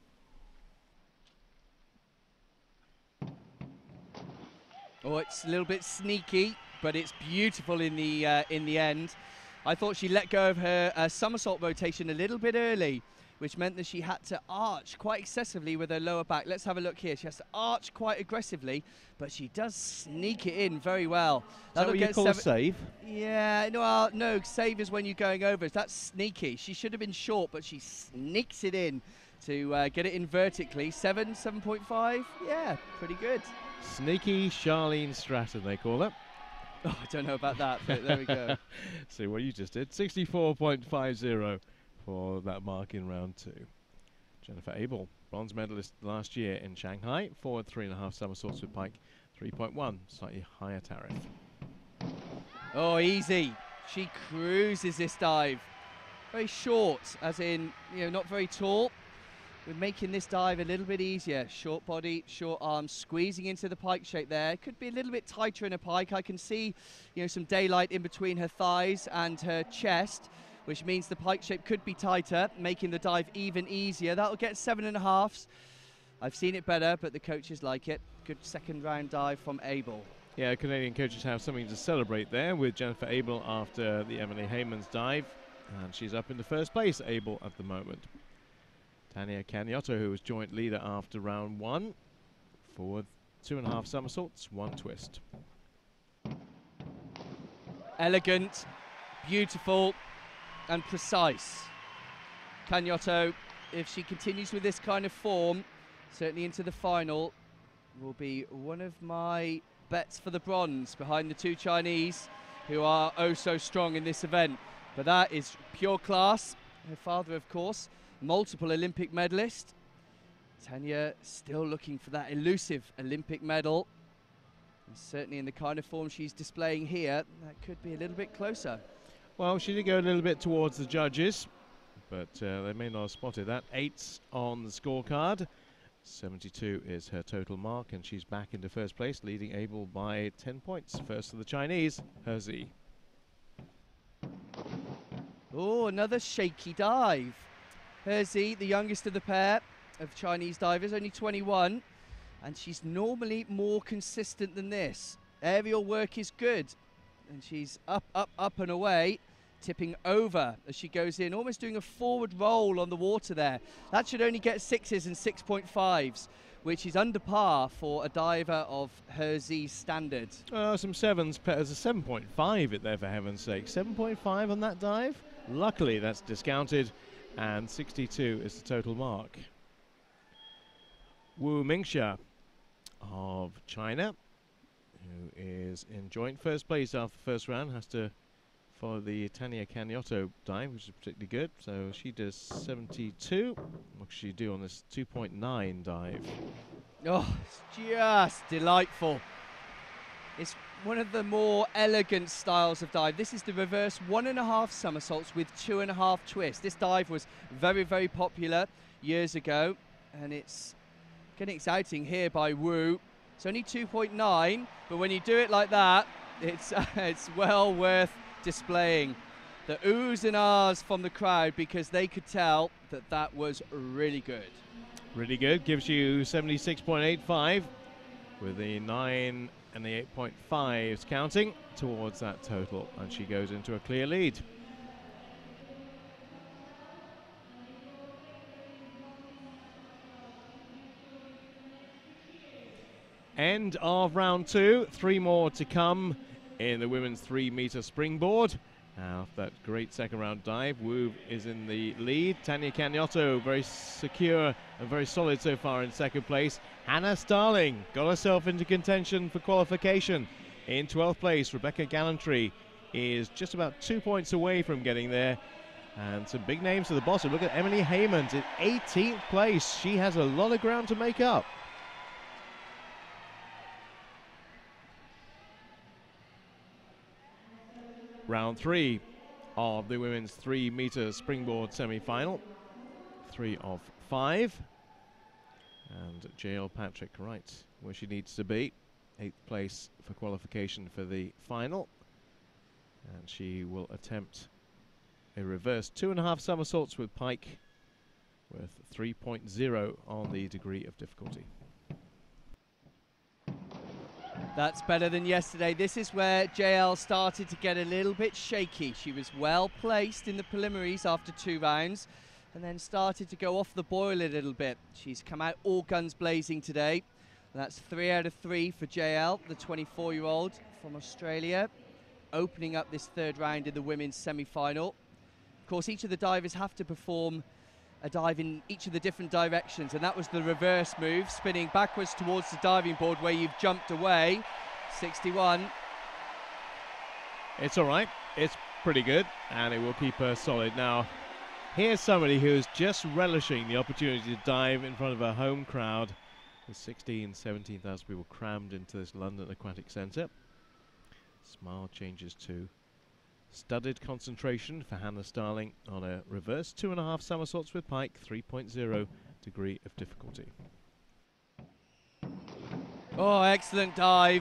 Oh, it's a little bit sneaky, but it's beautiful in the end. I thought she let go of her somersault rotation a little bit early, which meant that she had to arch quite excessively with her lower back. Let's have a look here. She has to arch quite aggressively, but she does sneak it in very well. Is that what you call a save? Yeah, no, save is when you're going over. That's sneaky. She should have been short, but she sneaks it in to get it in vertically. 7.5, yeah, pretty good. Sneaky Charlene Stratton, they call her. Oh, I don't know about that, but there we go. See what you just did. 64.50 for that mark in round 2. Jennifer Abel, bronze medalist last year in Shanghai, forward 3.5 somersaults with pike, 3.1, slightly higher tariff. Oh, easy. She cruises this dive. Very short, as in, not very tall. We're making this dive a little bit easier. Short body, short arms, squeezing into the pike shape there. Could be a little bit tighter in a pike. I can see, some daylight in between her thighs and her chest, which means the pike shape could be tighter, making the dive even easier. That'll get 7.5s. I've seen it better, but the coaches like it. Good second round dive from Abel. Yeah, Canadian coaches have something to celebrate there with Jennifer Abel after the Emily Hayman's dive. And she's up in the first place, Abel, at the moment. Tania Cagnotto, who was joint leader after round 1, forward 2.5 somersaults, 1 twist. Elegant, beautiful, and precise. Cagnotto, if she continues with this kind of form, certainly into the final, will be one of my bets for the bronze behind the 2 Chinese, who are oh so strong in this event. But that is pure class. Her father, of course, multiple Olympic medalist. Tania still looking for that elusive Olympic medal. And certainly in the kind of form she's displaying here, that could be a little bit closer. Well, she did go a little bit towards the judges, but they may not have spotted that. 8s on the scorecard. 72 is her total mark, and she's back into first place, leading Abel by 10 points. First to the Chinese, He Zi. Oh, another shaky dive. He Zi, the youngest of the pair of Chinese divers, only 21, and she's normally more consistent than this. Aerial work is good, and she's up, up, up and away, tipping over as she goes in, almost doing a forward roll on the water there. That should only get 6s and 6.5s, which is under par for a diver of He Zi's standard. Some 7s, as a 7.5 it there, for heaven's sake. 7.5 on that dive? Luckily that's discounted, and 62 is the total mark. Wu Mingxia of China, who is in joint first place after the first round, has to follow the Tania Cagnotto dive, which is particularly good. So she does 72. What does she do on this 2.9 dive? Oh, it's just delightful. It's one of the more elegant styles of dive. This is the reverse 1.5 somersaults with 2.5 twists. This dive was very, very popular years ago, and it's getting exciting here by Wu. It's only 2.9, but when you do it like that, it's well worth displaying. The oohs and ahs from the crowd, because they could tell that that was really good. Really good. Gives you 76.85 with the 9 and the 8.5s counting towards that total, and she goes into a clear lead. End of round 2. 3 more to come in the women's 3-meter springboard. After that great second round dive, Wu is in the lead. Tania Cagnotto very secure and very solid so far in second place. Hannah Starling got herself into contention for qualification in 12th place. Rebecca Gallantry is just about 2 points away from getting there. And some big names to the bottom. Look at Emily Haymans in 18th place. She has a lot of ground to make up. Round 3 of the women's 3-meter springboard semi-final. 3 of 5. And JL Patrick right where she needs to be. 8th place for qualification for the final. And she will attempt a reverse 2.5 somersaults with pike with 3.0 on the degree of difficulty. That's better than yesterday. This is where JL started to get a little bit shaky. She was well placed in the preliminaries after 2 rounds and then started to go off the boil a little bit. She's come out all guns blazing today. And that's 3 out of 3 for JL, the 24-year-old from Australia, opening up this 3rd round in the women's semi-final. Of course, each of the divers have to perform a dive in each of the different directions, and that was the reverse move, spinning backwards towards the diving board where you've jumped away. 61. It's all right. It's pretty good, and it will keep her solid. Now, here's somebody who's just relishing the opportunity to dive in front of a home crowd with 17,000 people crammed into this London Aquatic Centre. Smile changes to studied concentration for Hannah Starling on a reverse 2.5 somersaults with pike, 3.0 degree of difficulty. Oh, excellent dive.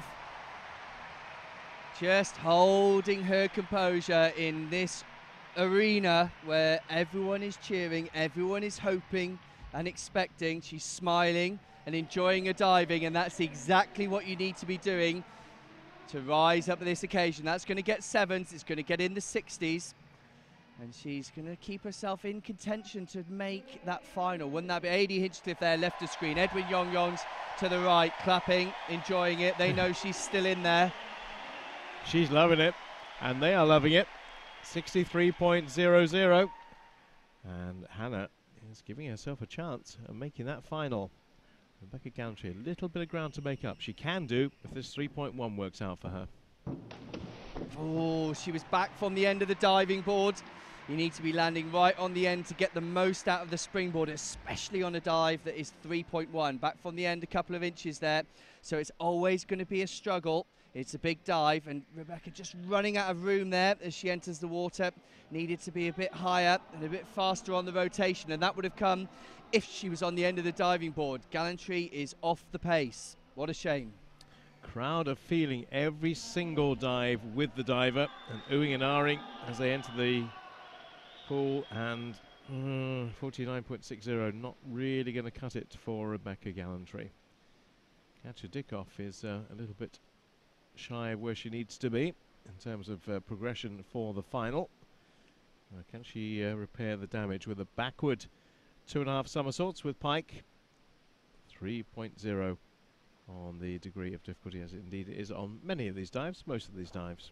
Just holding her composure in this arena where everyone is cheering, everyone is hoping and expecting. She's smiling and enjoying her diving, and that's exactly what you need to be doing to rise up at this occasion. That's going to get 7s, it's going to get in the 60s, and she's going to keep herself in contention to make that final. Wouldn't that be Adi Hinchcliffe there, left of screen, Edwin Yongyongs to the right, clapping, enjoying it. They know she's still in there. She's loving it, and they are loving it. 63.00, and Hannah is giving herself a chance of making that final. Rebecca Gallantry, a little bit of ground to make up. She can do if this 3.1 works out for her. Oh, she was back from the end of the diving board. You need to be landing right on the end to get the most out of the springboard, especially on a dive that is 3.1. Back from the end a couple of inches there, so it's always going to be a struggle. It's a big dive, and Rebecca just running out of room there as she enters the water. Needed to be a bit higher and a bit faster on the rotation, and that would have come if she was on the end of the diving board. Gallantry is off the pace. What a shame. Crowd are feeling every single dive with the diver and oohing and ahhing as they enter the pool, and 49.60, not really going to cut it for Rebecca Gallantry. Katja Dickoff is a little bit shy of where she needs to be in terms of progression for the final. Can she repair the damage with a backward 2.5 somersaults with pike? 3.0 on the degree of difficulty, as indeed it is on many of these dives, most of these dives.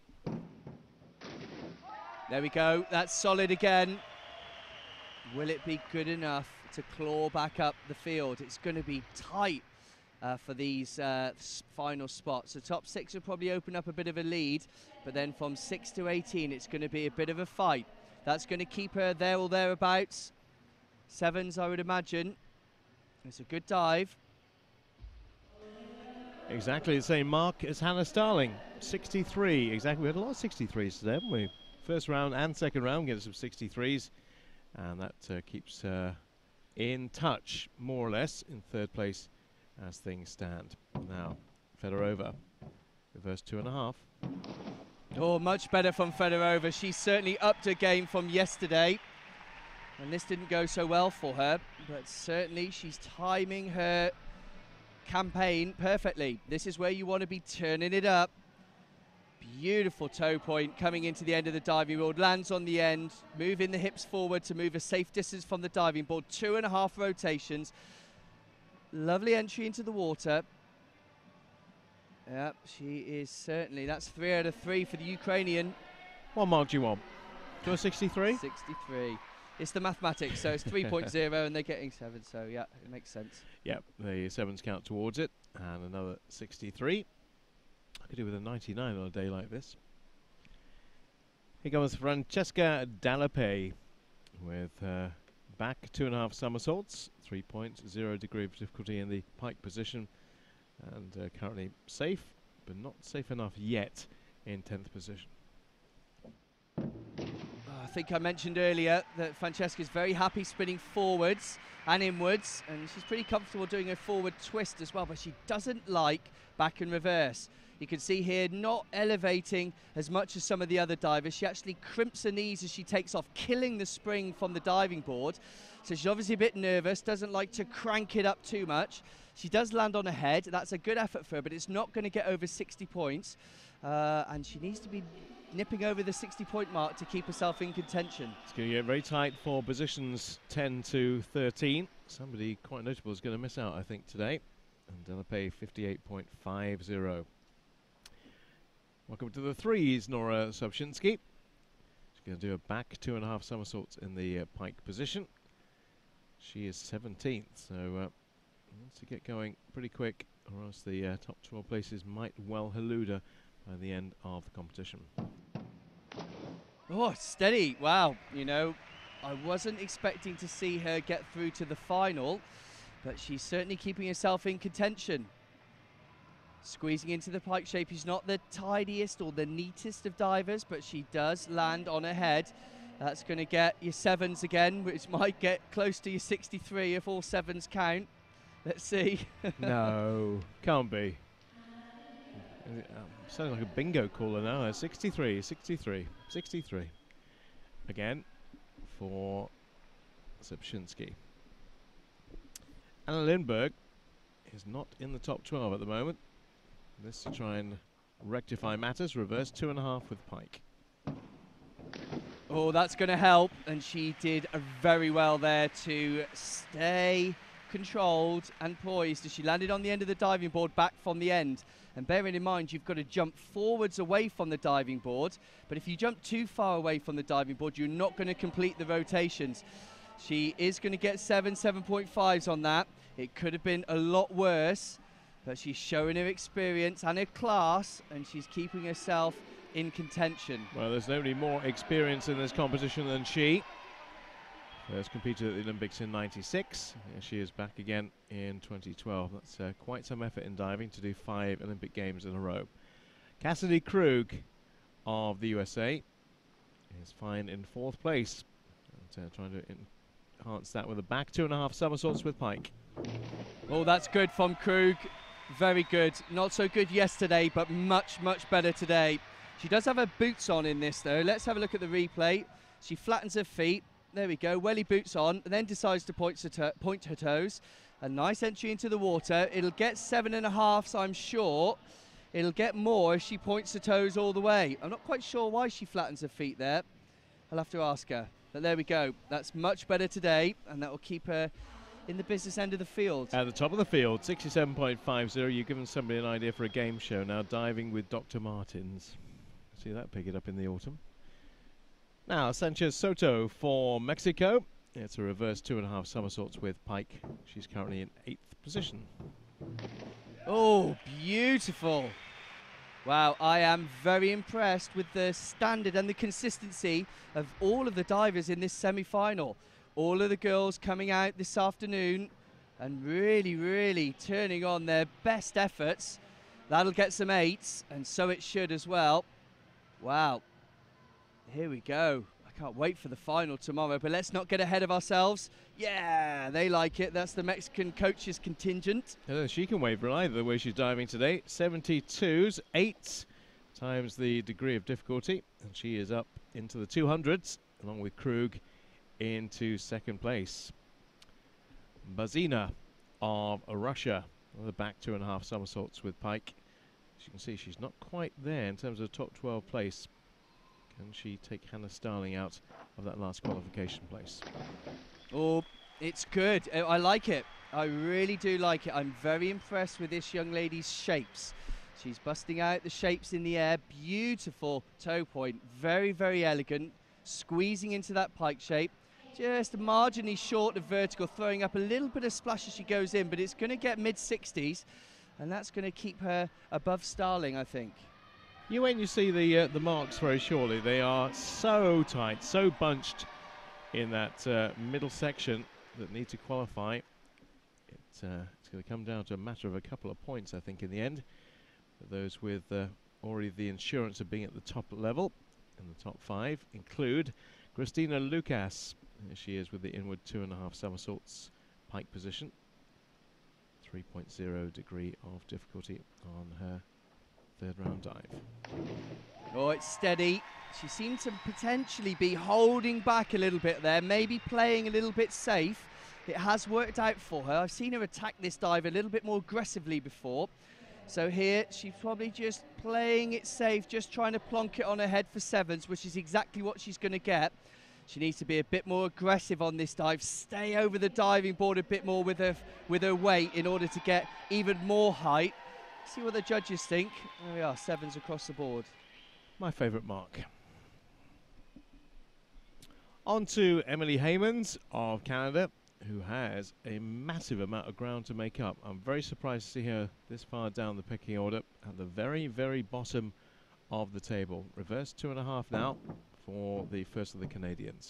There we go, that's solid again. Will it be good enough to claw back up the field? It's going to be tight for these final spots. The top 6 will probably open up a bit of a lead, but then from 6 to 18 it's going to be a bit of a fight. That's going to keep her there or thereabouts. 7s, I would imagine. It's a good dive. Exactly the same mark as Hannah Starling, 63. Exactly, we had a lot of 63s today, haven't we? First round and second round get some 63s, and that keeps her in touch, more or less, in third place as things stand. Now, Fedorova, reverse 2.5. Oh, much better from Fedorova. She's certainly upped her game from yesterday. And this didn't go so well for her, but certainly she's timing her campaign perfectly. This is where you want to be turning it up. Beautiful toe point coming into the end of the diving board. Lands on the end, moving the hips forward to move a safe distance from the diving board. 2.5 rotations. Lovely entry into the water. Yep, she is certainly, that's 3 out of 3 for the Ukrainian. What mark do you want? Do a 63? 63. It's the mathematics, so it's 3.0 and they're getting 7, so yeah, it makes sense. Yep, the 7s count towards it, and another 63. I could do with a 99 on a day like this. Here comes Francesca Dallapé with back 2.5 somersaults, 3.0 degree of difficulty in the pike position, and currently safe, but not safe enough yet in 10th position. I think I mentioned earlier that Francesca's very happy spinning forwards and inwards, and she's pretty comfortable doing a forward twist as well, but she doesn't like back and reverse. You can see here not elevating as much as some of the other divers. She actually crimps her knees as she takes off, killing the spring from the diving board. So she's obviously a bit nervous, doesn't like to crank it up too much. She does land on her head. That's a good effort for her, but it's not going to get over 60 points. And she needs to be nipping over the 60-point mark to keep herself in contention. It's going to get very tight for positions 10 to 13. Somebody quite notable is going to miss out, I think, today. And Dallapé 58.50. Welcome to the 3s, Nora Sobczynski. She's going to do a back 2.5 somersaults in the pike position. She is 17th, so wants to get going pretty quick, or else the top 12 places might well elude her by the end of the competition. Oh, steady. Wow. You know, I wasn't expecting to see her get through to the final, but she's certainly keeping herself in contention. Squeezing into the pike shape. She's not the tidiest or the neatest of divers, but she does land on her head. That's going to get your 7s again, which might get close to your 63 if all 7s count. Let's see. No, can't be. Sounding like a bingo caller now. 63, 63, 63. Again for Szybczynski. Anna Lindberg is not in the top 12 at the moment. This to try and rectify matters. Reverse 2.5 with pike. Oh, that's going to help. And she did very well there to stay controlled and poised as she landed on the end of the diving board back from the end. And bearing in mind, you've got to jump forwards away from the diving board. But if you jump too far away from the diving board, you're not going to complete the rotations. She is going to get 7.5s on that. It could have been a lot worse, but she's showing her experience and her class, and she's keeping herself in contention. Well, there's nobody more experienced in this competition than she. First competed at the Olympics in '96. She is back again in 2012. That's quite some effort in diving to do 5 Olympic Games in a row. Cassidy Krug of the USA is fine in 4th place. And, trying to enhance that with a back 2.5 somersaults with pike. Oh, that's good from Krug. Very good. Not so good yesterday, but much, much better today. She does have her boots on in this, though. Let's have a look at the replay. She flattens her feet. There we go, welly boots on, and then decides to point her toes. A nice entry into the water. It'll get 7.5s, I'm sure. It'll get more if she points her toes all the way. I'm not quite sure why she flattens her feet there. I'll have to ask her. But there we go. That's much better today, and that will keep her in the business end of the field. At the top of the field, 67.50. You've given somebody an idea for a game show now, diving with Dr. Martins. See that, pick it up in the autumn. Now, Sanchez Soto for Mexico. It's a reverse 2.5 somersaults with pike. She's currently in 8th position. Oh, beautiful. Wow, I am very impressed with the standard and the consistency of all of the divers in this semi-final. All of the girls coming out this afternoon and really, really turning on their best efforts. That'll get some 8s, and so it should as well. Wow. Here we go. I can't wait for the final tomorrow, but let's not get ahead of ourselves. Yeah, they like it. That's the Mexican coaches contingent. She can waver either the way she's diving today. 72s, 8 times the degree of difficulty, and she is up into the 200s, along with Krug into 2nd place. Bazina of Russia, the back 2.5 somersaults with pike. As you can see, she's not quite there in terms of top 12 place. Can she take Hannah Starling out of that last qualification place? Oh, it's good. I like it. I really do like it. I'm very impressed with this young lady's shapes. She's busting out the shapes in the air. Beautiful toe point. Very, very elegant. Squeezing into that pike shape. Just marginally short of vertical, throwing up a little bit of splash as she goes in, but it's going to get mid-60s, and that's going to keep her above Starling, I think. You wait and you see the marks very shortly. They are so tight, so bunched in that middle section that need to qualify. It's going to come down to a matter of a couple of points, I think, in the end. Those with already the insurance of being at the top level in the top 5 include Christina Lucas. Here she is with the inward 2.5 somersaults pike position. 3.0 degree of difficulty on her 3rd round dive. Oh, it's steady. She seemed to potentially be holding back a little bit there, maybe playing a little bit safe. It has worked out for her. I've seen her attack this dive a little bit more aggressively before. So here, she's probably just playing it safe, just trying to plonk it on her head for 7s, which is exactly what she's going to get. She needs to be a bit more aggressive on this dive, stay over the diving board a bit more with her weight in order to get even more height. See what the judges think. There we are, 7s across the board. My favourite mark. On to Emily Haymans of Canada. who has a massive amount of ground to make up. I'm very surprised to see her this far down the pecking order at the very, very bottom of the table. Reverse 2.5 now for the first of the Canadians.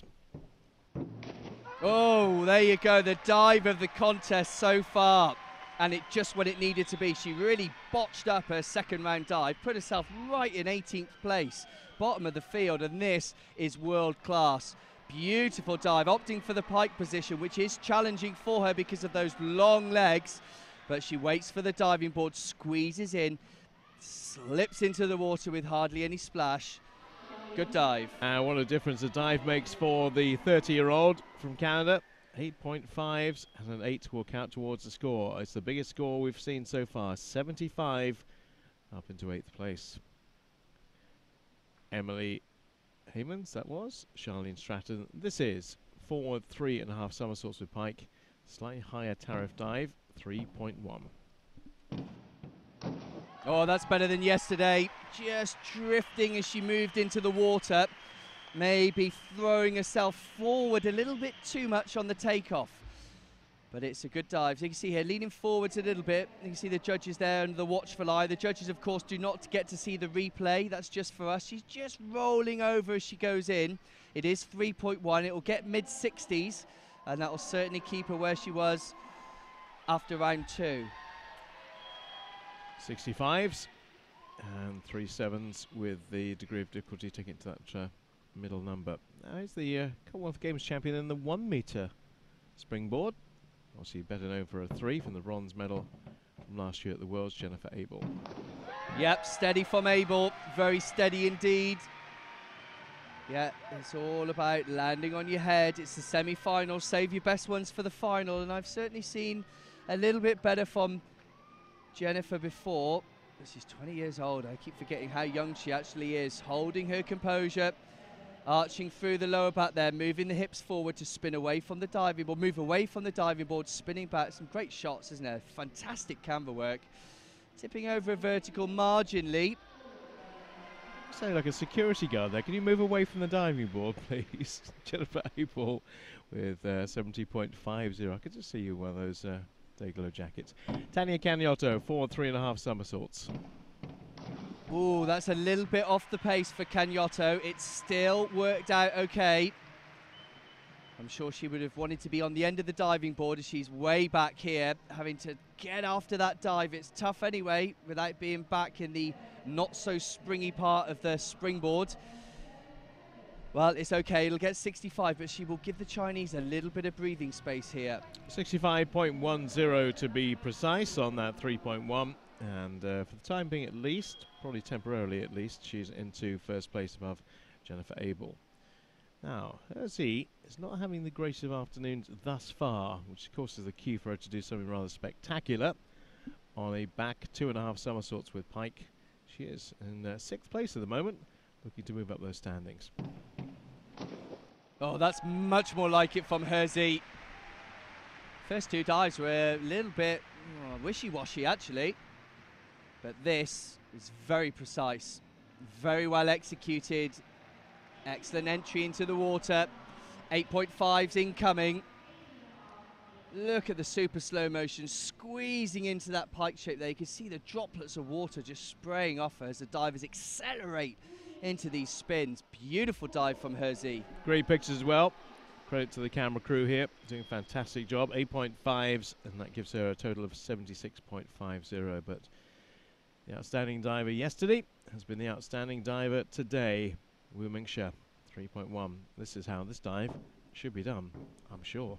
Oh, there you go, the dive of the contest so far. And it just what it needed to be. She really botched up her second round dive, put herself right in 18th place, bottom of the field, and this is world class. Beautiful dive, opting for the pike position, which is challenging for her because of those long legs. But she waits for the diving board, squeezes in, slips into the water with hardly any splash. Good dive. And what a difference a dive makes for the 30-year-old from Canada. 8.5s and an 8 will count towards the score. It's the biggest score we've seen so far. 75 up into 8th place. Emily Haymans, that was. Charlene Stratton. This is forward 3.5 somersaults with pike. Slightly higher tariff dive, 3.1. Oh, that's better than yesterday. Just drifting as she moved into the water. Maybe throwing herself forward a little bit too much on the takeoff. But it's a good dive. So you can see here, leaning forwards a little bit. You can see the judges there under the watchful eye. The judges, of course, do not get to see the replay. That's just for us. She's just rolling over as she goes in. It is 3.1. It will get mid-60s, and that will certainly keep her where she was after round 2. 65s and 3 7s with the degree of difficulty taking it to that middle number. Now he's the Commonwealth Games champion in the 1 metre springboard. Obviously better known for a 3 from the bronze medal from last year at the Worlds, Jennifer Abel. Yep, steady from Abel, very steady indeed. Yeah, it's all about landing on your head. It's the semi-final, save your best ones for the final, and I've certainly seen a little bit better from Jennifer before. She's 20 years old. I keep forgetting how young she actually is. Holding her composure, arching through the lower back there, moving the hips forward to spin away from the diving board, move away from the diving board, spinning back. Some great shots, isn't there? Fantastic camber work. Tipping over a vertical margin leap. Sound like a security guard there. Can you move away from the diving board, please? Jennifer Abel with 70.50. I could just see you in one of those day-glow jackets. Tania Cagnotto, forward 3.5 somersaults. Ooh, that's a little bit off the pace for Cagnotto. It's still worked out okay. I'm sure she would have wanted to be on the end of the diving board as she's way back here, having to get after that dive. It's tough anyway, without being back in the not-so-springy part of the springboard. Well, it's okay, it'll get 65, but she will give the Chinese a little bit of breathing space here. 65.10 to be precise on that 3.1. And for the time being at least, probably temporarily at least, she's into first place above Jennifer Abel. Now, Hersey is not having the greatest of afternoons thus far, which of course is the cue for her to do something rather spectacular on a back 2.5 somersaults with pike. She is in 6th place at the moment, looking to move up those standings. Oh, that's much more like it from Hersey. First 2 dives were a little bit wishy-washy actually, but this is very precise, very well executed. Excellent entry into the water. 8.5s incoming. Look at the super slow motion, squeezing into that pike shape there. You can see the droplets of water just spraying off her as the divers accelerate into these spins. Beautiful dive from Hersey. Great pictures as well. Credit to the camera crew here, doing a fantastic job. 8.5s, and that gives her a total of 76.50. But the outstanding diver yesterday has been the outstanding diver today. Wu Mingxia, 3.1. This is how this dive should be done, I'm sure.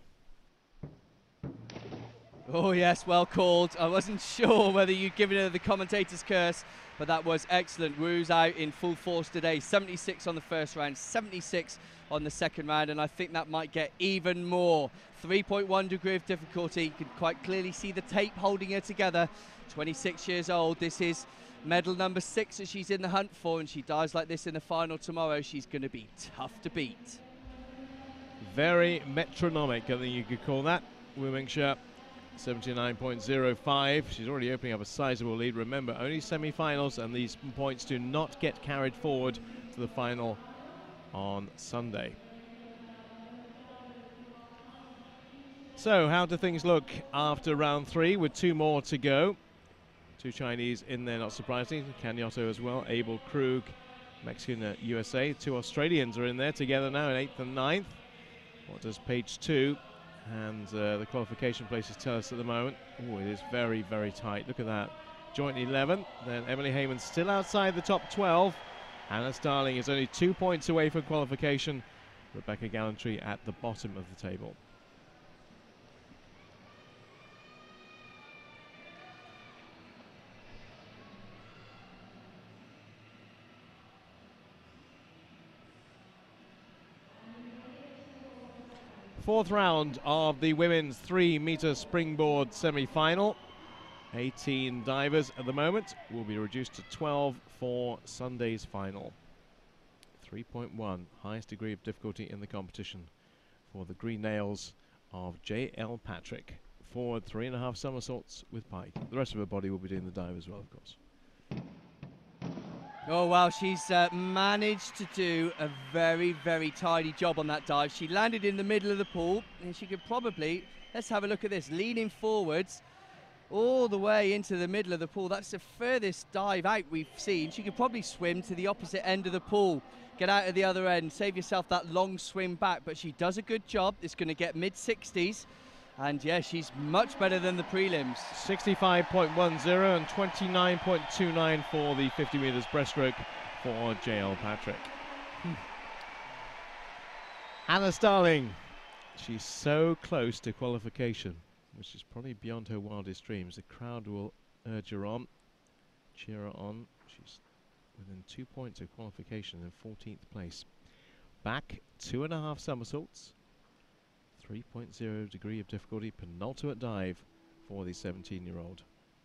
Oh yes, well called. I wasn't sure whether you'd given her the commentator's curse, but that was excellent. Wu's out in full force today. 76 on the first round, 76 on the second round, and I think that might get even more. 3.1 degree of difficulty. You can quite clearly see the tape holding her together. 26 years old. This is medal number 6 that she's in the hunt for, and she dives like this in the final tomorrow. She's going to be tough to beat. Very metronomic, I think you could call that. Wu Mingxia, 79.05. She's already opening up a sizable lead. Remember, only semi-finals, and these points do not get carried forward to the final on Sunday. So, how do things look after round 3 with 2 more to go? 2 Chinese in there, not surprisingly. Canyoto as well. Abel Krug, Mexican, USA. 2 Australians are in there together now in 8th and 9th. What does page 2 and the qualification places tell us at the moment? Oh, it is very, very tight. Look at that. Joint 11. Then Emily Hayman still outside the top 12. Hannah Starling is only 2 points away from qualification. Rebecca Gallantry at the bottom of the table. Fourth round of the women's 3-meter springboard semi-final. 18 divers at the moment, will be reduced to 12 for Sunday's final. 3.1, highest degree of difficulty in the competition for the green nails of J.L. Patrick. Forward 3.5 somersaults with pike. The rest of her body will be doing the dive as well, of course. Oh, wow, she's managed to do a very, very tidy job on that dive. She landed in the middle of the pool, and she could probably, let's have a look at this, leaning forwards all the way into the middle of the pool. That's the furthest dive out we've seen. She could probably swim to the opposite end of the pool, get out of the other end, save yourself that long swim back, but she does a good job. It's going to get mid-60s. And yeah, she's much better than the prelims. 65.10 and 29.29 for the 50 meters breaststroke for J.L. Patrick. Hannah Starling, she's so close to qualification, which is probably beyond her wildest dreams. The crowd will urge her on, cheer her on. She's within 2 points of qualification in 14th place. Back 2.5 somersaults. 3.0 degree of difficulty, penultimate dive for the 17-year-old.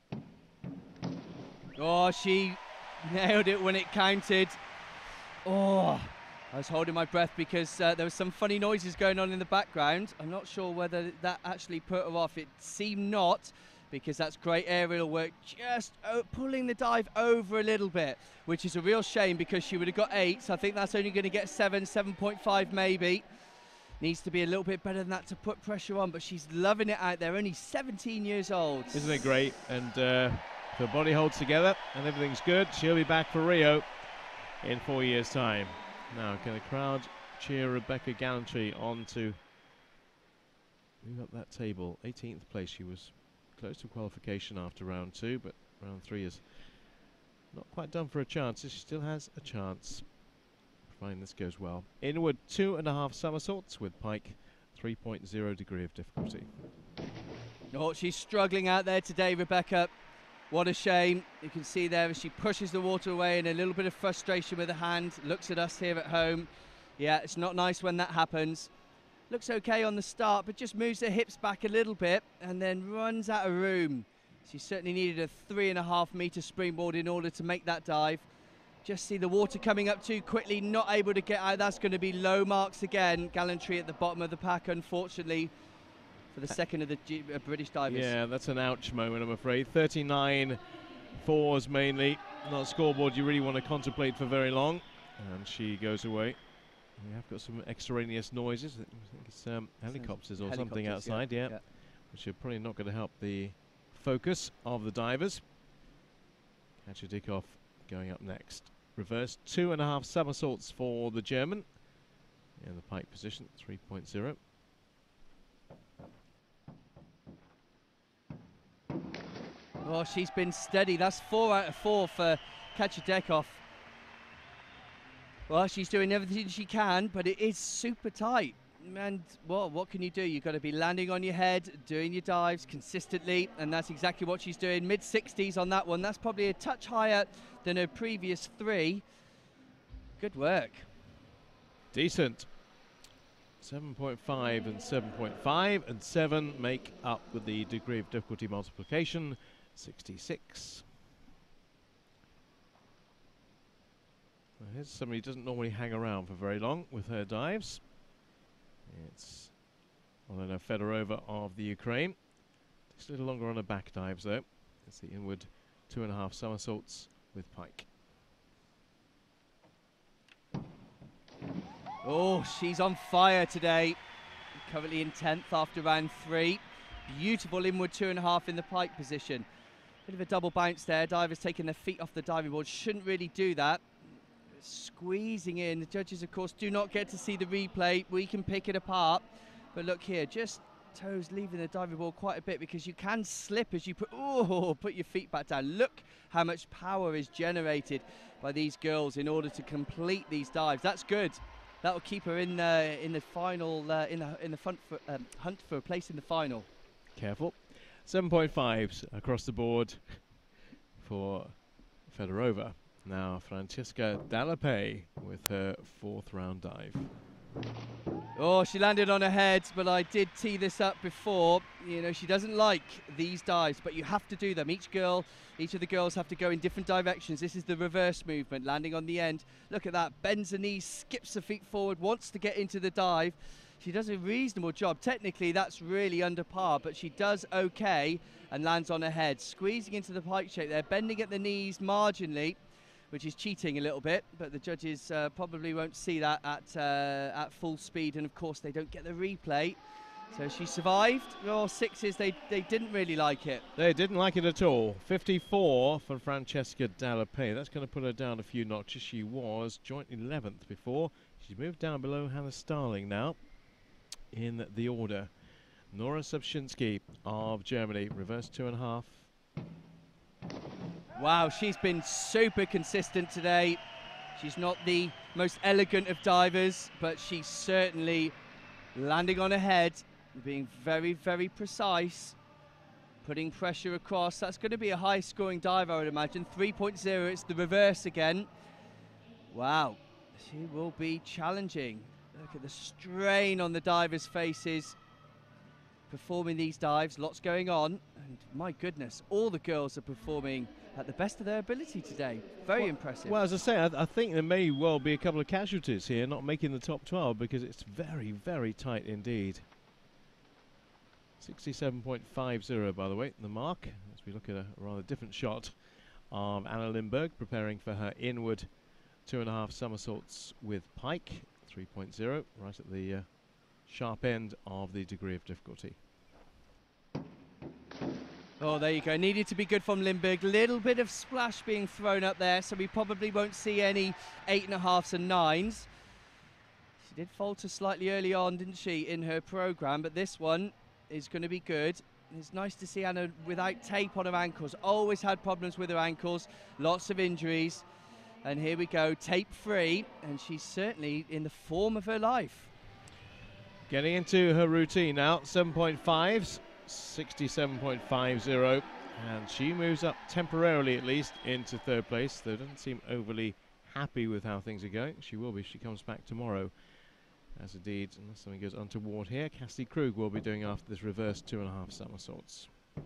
Oh, she nailed it when it counted. Oh, I was holding my breath because there was some funny noises going on in the background. I'm not sure whether that actually put her off. It seemed not, because that's great aerial work, just pulling the dive over a little bit, which is a real shame because she would have got 8. So I think that's only going to get 7, 7.5 maybe. Needs to be a little bit better than that to put pressure on, but she's loving it out there, only 17 years old. Isn't it great? And if her body holds together and everything's good, she'll be back for Rio in 4 years' time. Now, can the crowd cheer Rebecca Gallantry on to move up that table? 18th place. She was close to qualification after round 2, but round 3 is not quite done for a chance. She still has a chance, providing this goes well. Inward 2.5 somersaults with pike, 3.0 degree of difficulty. Oh, she's struggling out there today, Rebecca. What a shame. You can see there as she pushes the water away in a little bit of frustration with her hand, looks at us here at home. Yeah, it's not nice when that happens. Looks okay on the start, but just moves her hips back a little bit and then runs out of room. She certainly needed a 3.5 meter springboard in order to make that dive. Just see the water coming up too quickly, not able to get out. That's going to be low marks again. Gallantry at the bottom of the pack, unfortunately, for the second of the British divers. Yeah, that's an ouch moment, I'm afraid. 39 fours mainly, not a scoreboard you really want to contemplate for very long. And she goes away. We have got some extraneous noises. I think it's helicopters or something outside, yeah. Which are probably not going to help the focus of the divers. Katja Dickhoff going up next. Reverse 2.5 somersaults for the German in the pike position, 3.0. Oh, she's been steady. That's 4 out of 4 for Katja Dickhoff. Well, she's doing everything she can, but it is super tight. And, well, what can you do? You've got to be landing on your head, doing your dives consistently, and that's exactly what she's doing. Mid-60s on that one. That's probably a touch higher than her previous 3. Good work. Decent. 7.5 and 7.5, and 7 make up with the degree of difficulty multiplication, 66. Well, here's somebody who doesn't normally hang around for very long with her dives. It's Olena Fedorova of the Ukraine. Takes a little longer on her back dives though. It's the inward 2.5 somersaults with pike. Oh, she's on fire today. currently in 10th after round 3. Beautiful inward 2.5 in the pike position. Bit of a double bounce there. Divers taking their feet off the diving board. Shouldn't really do that. Squeezing in. The judges, of course, do not get to see the replay. We can pick it apart. But look here, just toes leaving the diving board quite a bit, because you can slip as you put your feet back down. Look how much power is generated by these girls in order to complete these dives. That's good. That will keep her in the final, in the hunt for a place in the final. Careful. 7.5s across the board for Fedorova. Now Francesca Dallapé with her 4th round dive. Oh, she landed on her head, but I did tee this up before. You know, she doesn't like these dives, but you have to do them. Each of the girls have to go in different directions. This is the reverse movement, landing on the end. Look at that, bends the knees, skips the feet forward, wants to get into the dive. She does a reasonable job. Technically, that's really under par, but she does okay and lands on her head. Squeezing into the pike shape there, bending at the knees marginally, which is cheating a little bit, but the judges probably won't see that at full speed, and of course they don't get the replay. So she survived. Oh, 6s, they didn't really like it. They didn't like it at all. 54 for Francesca Dallapé. That's going to put her down a few notches. She was joint 11th before. She's moved down below Hannah Starling now in the order. Nora Subshinsky of Germany, reverse 2.5. Wow, she's been super consistent today. She's not the most elegant of divers, but she's certainly landing on her head, being very, very precise, putting pressure across. That's going to be a high-scoring dive, I would imagine. 3.0, it's the reverse again. Wow, she will be challenging. Look at the strain on the divers' faces performing these dives. Lots going on, and my goodness, all the girls are performing at the best of their ability today. Very impressive. Well, as I say, I think there may well be a couple of casualties here not making the top 12, because it's very, very tight indeed. 67.50, by the way, the mark, as we look at a rather different shot of Anna Lindberg preparing for her inward 2.5 somersaults with pike. 3.0, right at the sharp end of the degree of difficulty. Oh, there you go. Needed to be good from Lindberg. Little bit of splash being thrown up there, so we probably won't see any 8.5s and 9s. She did falter slightly early on, didn't she, in her programme, but this one is going to be good. It's nice to see Anna without tape on her ankles. Always had problems with her ankles, lots of injuries. And here we go, tape free, and she's certainly in the form of her life. Getting into her routine now, 7.5s, 67.50, and she moves up temporarily at least into 3rd place, though doesn't seem overly happy with how things are going. She will be if she comes back tomorrow. As indeed, unless something goes untoward here, Cassie Krug will be doing after this reverse 2.5 somersaults.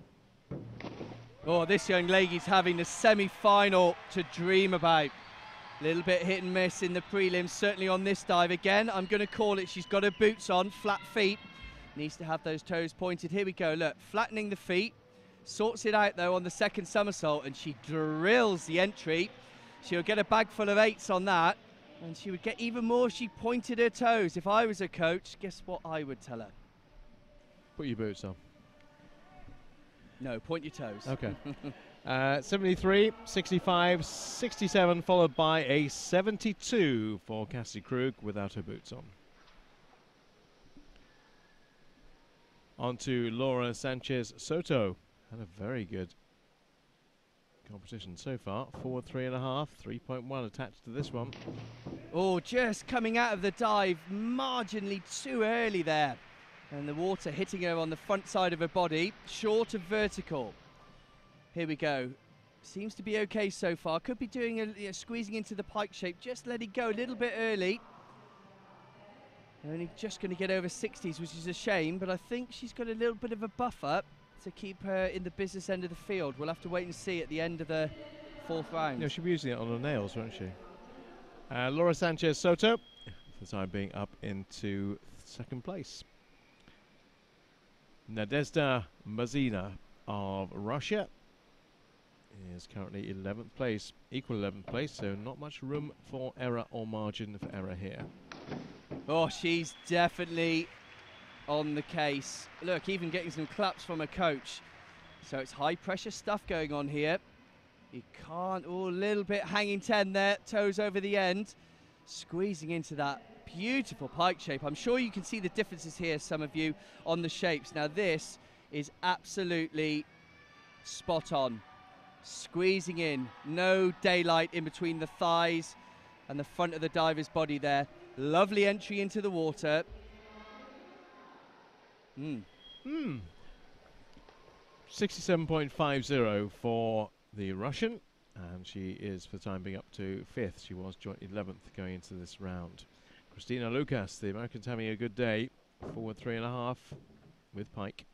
Oh, this young lady's having the semi-final to dream about. Little bit hit and miss in the prelims, certainly on this dive. Again, I'm going to call it. She's got her boots on, flat feet. Needs to have those toes pointed. Here we go, look, flattening the feet. Sorts it out, though, on the 2nd somersault, and she drills the entry. She'll get a bag full of 8s on that, and she would get even more if she pointed her toes. If I was a coach, guess what I would tell her? Put your boots on. No, point your toes. Okay. 73, 65, 67, followed by a 72 for Cassie Krug without her boots on. On to Laura Sanchez Soto. Had a very good competition so far. 4, 3.5, 3.1 attached to this one. Oh, just coming out of the dive marginally too early there. And the water hitting her on the front side of her body, short of vertical. Here we go. Seems to be okay so far. Could be doing squeezing into the pike shape. Just let it go a little bit early. Only just going to get over 60s, which is a shame, but I think she's got a little bit of a buffer to keep her in the business end of the field. We'll have to wait and see at the end of the 4th round. Yeah, she'll be using it on her nails, won't she? Laura Sanchez Soto, for the time being, up into 2nd place. Nadezhda Mazina of Russia is currently 11th place, equal 11th place, so not much room for error or margin for error here. Oh, she's definitely on the case. Look, even getting some claps from a coach. So it's high pressure stuff going on here. You can't, oh, a little bit hanging 10 there, toes over the end, squeezing into that beautiful pike shape. I'm sure you can see the differences here, some of you, on the shapes. Now this is absolutely spot on. Squeezing in, no daylight in between the thighs and the front of the diver's body there. Lovely entry into the water. 67.50 for the Russian, and she is for the time being up to 5th. She was joint 11th going into this round. Kristina Lucas, the American's having a good day. Forward 3.5 with pike.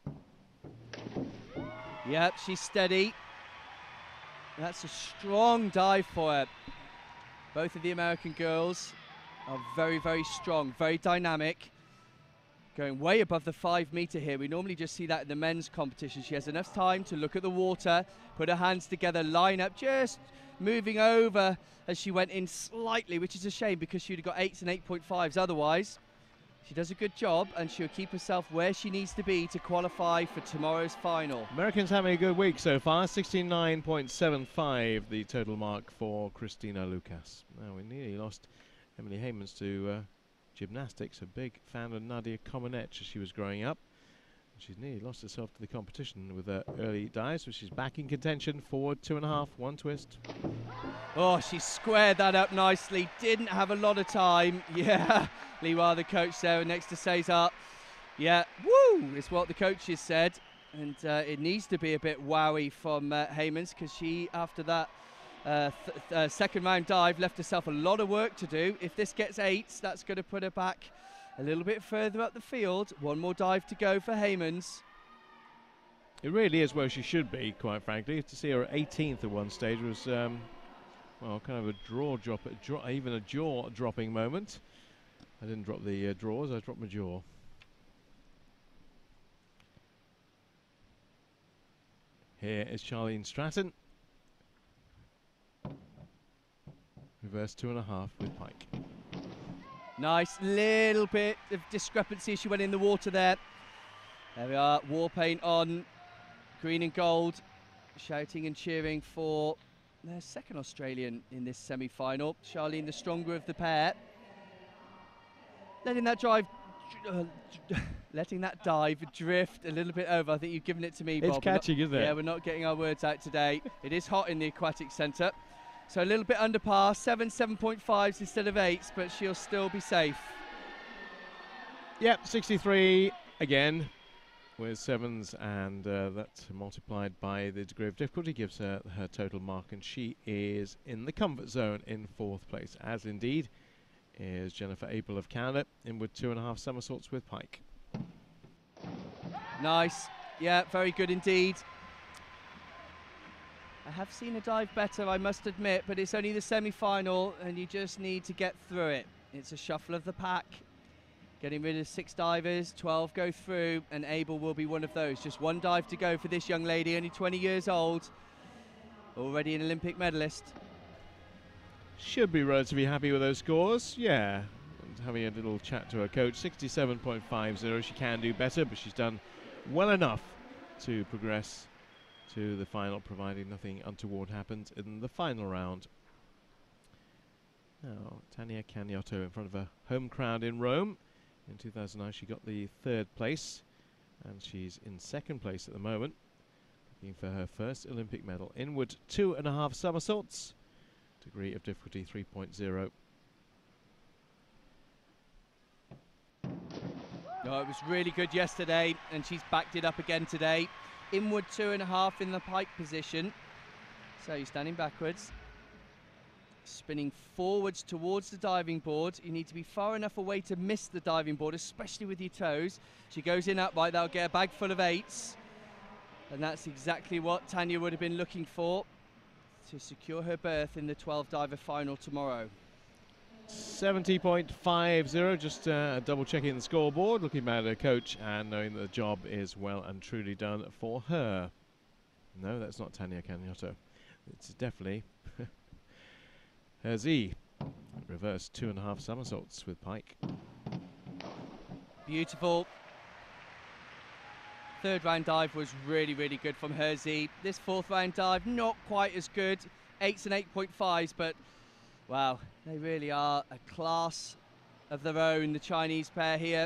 Yep, she's steady. That's a strong dive for her. Both of the American girls are very, very strong, very dynamic. Going way above the 5 meter here. We normally just see that in the men's competition. She has enough time to look at the water, put her hands together, line up, just moving over as she went in slightly, which is a shame because she would have got 8s and 8.5s otherwise. She does a good job and she'll keep herself where she needs to be to qualify for tomorrow's final. Americans having a good week so far. 69.75 the total mark for Kristina Lucas. Now we nearly lost Emily Heymans to gymnastics. A big fan of Nadia Comaneci as she was growing up. She's nearly lost herself to the competition with her early dives, but she's back in contention. Forward 2.5, 1 twist. Oh, she squared that up nicely. Didn't have a lot of time. Yeah, Liwa, the coach there next to Cesar. Yeah, woo, is what the coaches said. And it needs to be a bit wowy from Heymans because she, after that second round dive, left herself a lot of work to do. If this gets 8s, that's going to put her back a little bit further up the field. One more dive to go for Heymans. It really is where she should be, quite frankly. To see her at 18th at one stage was, well, kind of a even a jaw-dropping moment. I didn't drop the drawers, I dropped my jaw. Here is Charlene Stratton. Reverse 2.5 with pike. Nice little bit of discrepancy. She went in the water there. There we are, war paint on, green and gold, shouting and cheering for their second Australian in this semi-final. Charlene, the stronger of the pair. Letting that dive drift a little bit over. I think you've given it to me, Bob. It's catching, isn't it? Yeah, we're not getting our words out today. It is hot in the aquatic centre. So a little bit under par, 7.5s instead of 8s, but she'll still be safe. Yep, 63 again with 7s, and that multiplied by the degree of difficulty gives her her total mark, and she is in the comfort zone in 4th place, as indeed is Jennifer Abel of Canada, in with 2.5 somersaults with pike. Nice. Yeah, very good indeed. I have seen her dive better, I must admit, but it's only the semi-final and you just need to get through it. It's a shuffle of the pack. Getting rid of 6 divers, 12 go through, and Abel will be one of those. Just one dive to go for this young lady, only 20 years old. Already an Olympic medalist. Should be relatively happy with those scores, yeah. And having a little chat to her coach, 67.50. She can do better, but she's done well enough to progress to the final, providing nothing untoward happens in the final round. Now, Tania Cagnotto in front of a home crowd in Rome. In 2009, she got the 3rd place, and she's in 2nd place at the moment, looking for her first Olympic medal. Inward 2.5 somersaults, degree of difficulty 3.0. No, it was really good yesterday, and she's backed it up again today. Inward 2.5 in the pike position. So you're standing backwards, spinning forwards towards the diving board. You need to be far enough away to miss the diving board, especially with your toes. She goes in upright, that'll get a bag full of 8s. And that's exactly what Tania would have been looking for to secure her berth in the 12 diver final tomorrow. 70.50, just double checking the scoreboard, looking back at her coach and knowing that the job is well and truly done for her. No, that's not Tania Cagnotto. It's definitely Herzi. Reverse 2.5 somersaults with pike. Beautiful. Third round dive was really, really good from Herzee. This fourth round dive, not quite as good. 8s and 8.5s, but wow, they really are a class of their own, the Chinese pair here.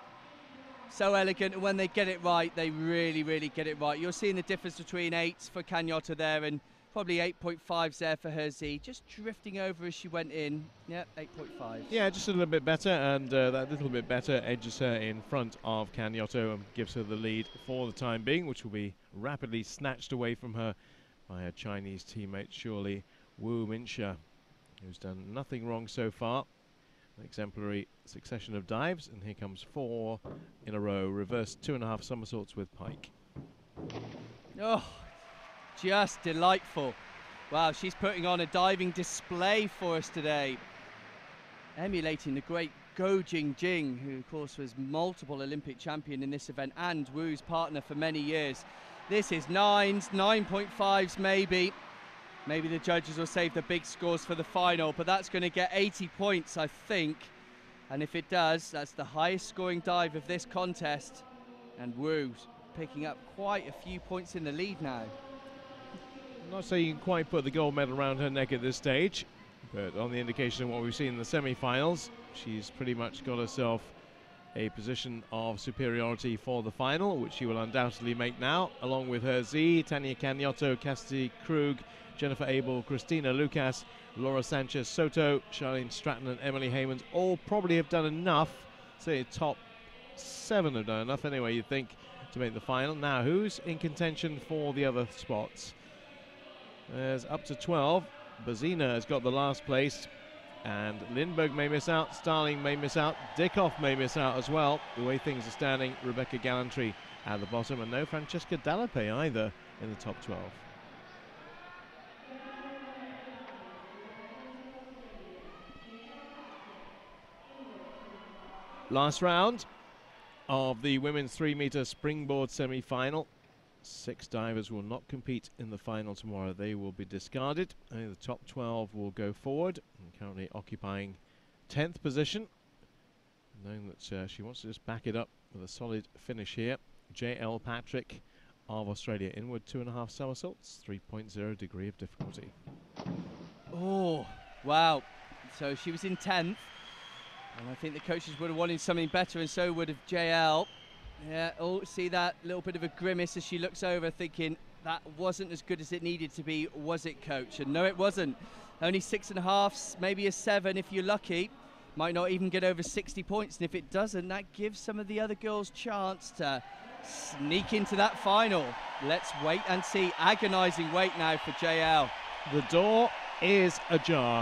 So elegant, and when they get it right, they really, really get it right. You're seeing the difference between 8s for Kanyota there and probably 8.5s there for Herzee. Just drifting over as she went in. Yep, 8.5. Yeah, just a little bit better, and that little bit better edges her in front of Kanyota and gives her the lead for the time being, which will be rapidly snatched away from her by her Chinese teammate, surely Wu Minxia, who's done nothing wrong so far. An exemplary succession of dives, and here comes 4 in a row, reverse 2.5 somersaults with pike. Oh, just delightful. Wow, she's putting on a diving display for us today, emulating the great Go Jingjing, who of course was multiple Olympic champion in this event and Wu's partner for many years. This is 9s, 9.5s maybe. Maybe the judges will save the big scores for the final, but that's going to get 80 points, I think. And if it does, that's the highest scoring dive of this contest. And Wu's picking up quite a few points in the lead now. I'm not saying you can quite put the gold medal around her neck at this stage, but on the indication of what we've seen in the semi-finals, she's pretty much got herself a position of superiority for the final, which she will undoubtedly make now, along with Herzee, Tania Kanyota, Cassidy Krug, Jennifer Abel, Christina Lucas, Laura Sanchez Soto, Charlene Stratton and Emily Haymans all probably have done enough. Say top 7 have done enough anyway, you think, to make the final. Now, who's in contention for the other spots? There's up to 12. Bazina has got the last place, and Lindberg may miss out, Starling may miss out, Dickoff may miss out as well. The way things are standing, Rebecca Gallantry at the bottom, and no Francesca Dallapé either in the top 12. Last round of the women's 3-meter springboard semi-final. 6 divers will not compete in the final tomorrow. They will be discarded. Only the top 12 will go forward, and currently occupying 10th position. Knowing that she wants to just back it up with a solid finish here. J.L. Patrick of Australia. Inward 2.5 somersaults, 3.0 degree of difficulty. Oh, wow. So she was in 10th. And I think the coaches would have wanted something better, and so would have JL. Yeah, oh, see that little bit of a grimace as she looks over, thinking that wasn't as good as it needed to be, was it, coach? And no, it wasn't. Only 6.5s, maybe a 7 if you're lucky. Might not even get over 60 points, and if it doesn't, that gives some of the other girls chance to sneak into that final. Let's wait and see. Agonizing wait now for JL. The door is ajar.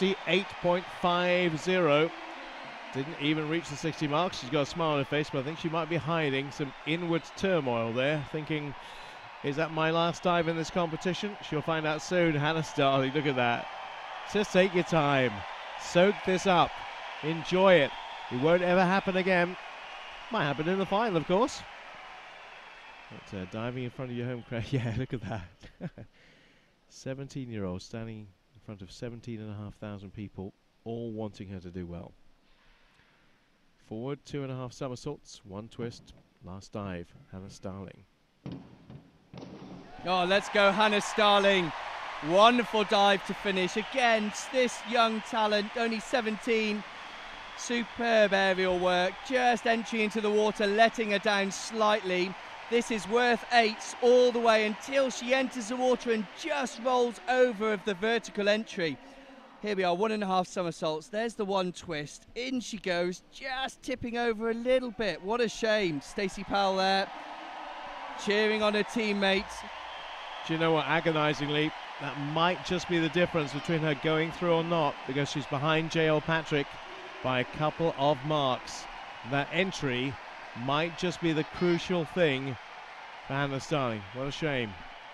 58.50. Didn't even reach the 60 mark. She's got a smile on her face, but I think she might be hiding some inward turmoil there, thinking, is that my last dive in this competition? She'll find out soon. Hannah Starling, look at that. Just take your time. Soak this up. Enjoy it. It won't ever happen again. Might happen in the final, of course. But diving in front of your home crowd, yeah, look at that. 17-year-old standing in front of 17,500 people, all wanting her to do well. Forward, 2.5 somersaults, 1 twist, last dive, Hannah Starling. Oh, let's go, Hannah Starling. Wonderful dive to finish. Again, this young talent, only 17. Superb aerial work, just entry into the water, letting her down slightly. This is worth 8s all the way until she enters the water and just rolls over of the vertical entry. Here we are, 1.5 somersaults. There's the 1 twist. In she goes, just tipping over a little bit. What a shame. Stacey Powell there, cheering on her teammates. Do you know what, agonizingly, that might just be the difference between her going through or not, because she's behind J.L. Patrick by a couple of marks. That entry might just be the crucial thing for Hannah Starling. What a shame.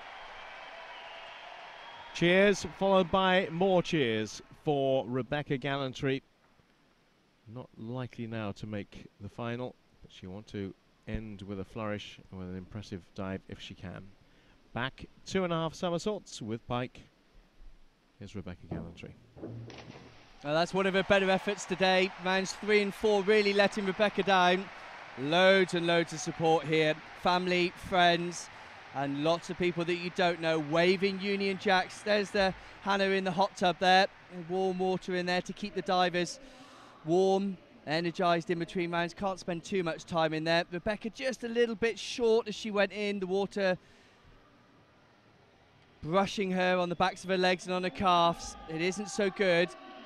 Cheers, followed by more cheers for Rebecca Gallantry. Not likely now to make the final, but she wants to end with a flourish and with an impressive dive if she can. Back 2.5 somersaults with pike. Here's Rebecca Gallantry. Well, that's one of her better efforts today. Rounds 3 and 4 really letting Rebecca down. Loads and loads of support here. Family, friends, and lots of people that you don't know waving Union Jacks. There's the Hannah in the hot tub there. Warm water in there to keep the divers warm, energised in between rounds. Can't spend too much time in there. Rebecca just a little bit short as she went in. The water brushing her on the backs of her legs and on her calves. It isn't so good.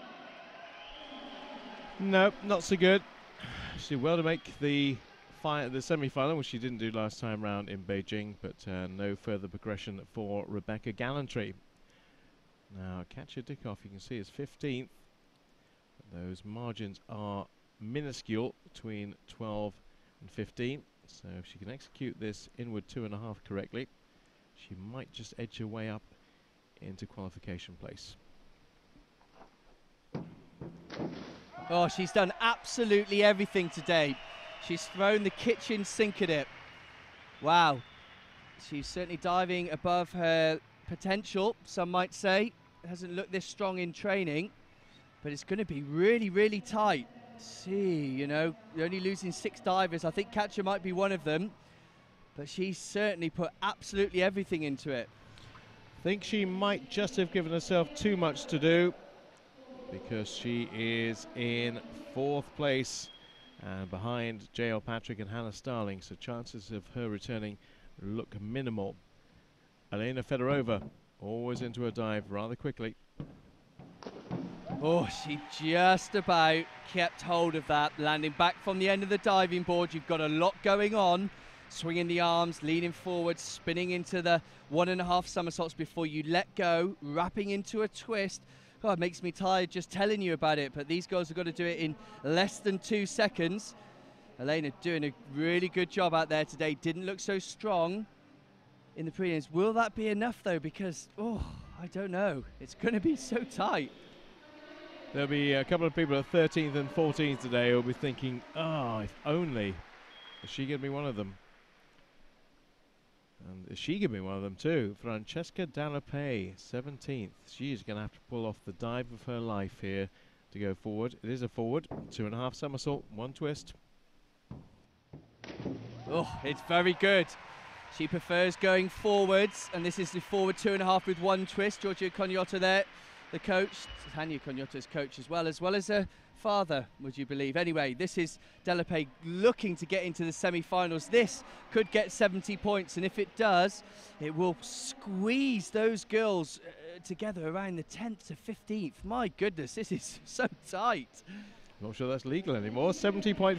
No, not so good. She did well to make the semi-final, which she didn't do last time round in Beijing, but no further progression for Rebecca Gallantry. Now, Katja Dickoff, you can see, is 15th. Those margins are minuscule between 12 and 15, so if she can execute this inward 2.5 correctly, she might just edge her way up into qualification place. Oh, she's done absolutely everything today. She's thrown the kitchen sink at it. Wow. She's certainly diving above her potential, some might say. It hasn't looked this strong in training, but it's going to be really, really tight. See, you know, you're only losing 6 divers. I think Katja might be one of them, but she's certainly put absolutely everything into it. I think she might just have given herself too much to do, because she is in 4th place behind J.L. Patrick and Hannah Starling, so chances of her returning look minimal. Elena Fedorova always into her dive rather quickly. Oh, she just about kept hold of that, landing back from the end of the diving board. You've got a lot going on, swinging the arms, leaning forward, spinning into the 1.5 somersaults before you let go, wrapping into a twist. Oh, it makes me tired just telling you about it, but these girls have got to do it in less than 2 seconds. Elena doing a really good job out there today. Didn't look so strong in the prelims. Will that be enough, though? Because, oh, I don't know. It's going to be so tight. There'll be a couple of people at 13th and 14th today who will be thinking, oh, if only. Is she going to be one of them? And is she going to be one of them too? Francesca Dallapé, 17th. She's going to have to pull off the dive of her life here to go forward. It is a forward, 2.5 somersault, 1 twist. Oh, it's very good. She prefers going forwards, and this is the forward 2.5 with 1 twist. Giorgio Cognotta there, the coach. Tania Cognotta's coach as well as her father, would you believe? Anyway, this is Dallapé looking to get into the semi-finals. This could get 70 points, and if it does, it will squeeze those girls together around the 10th to 15th. My goodness, this is so tight. Not sure that's legal anymore. 70.50,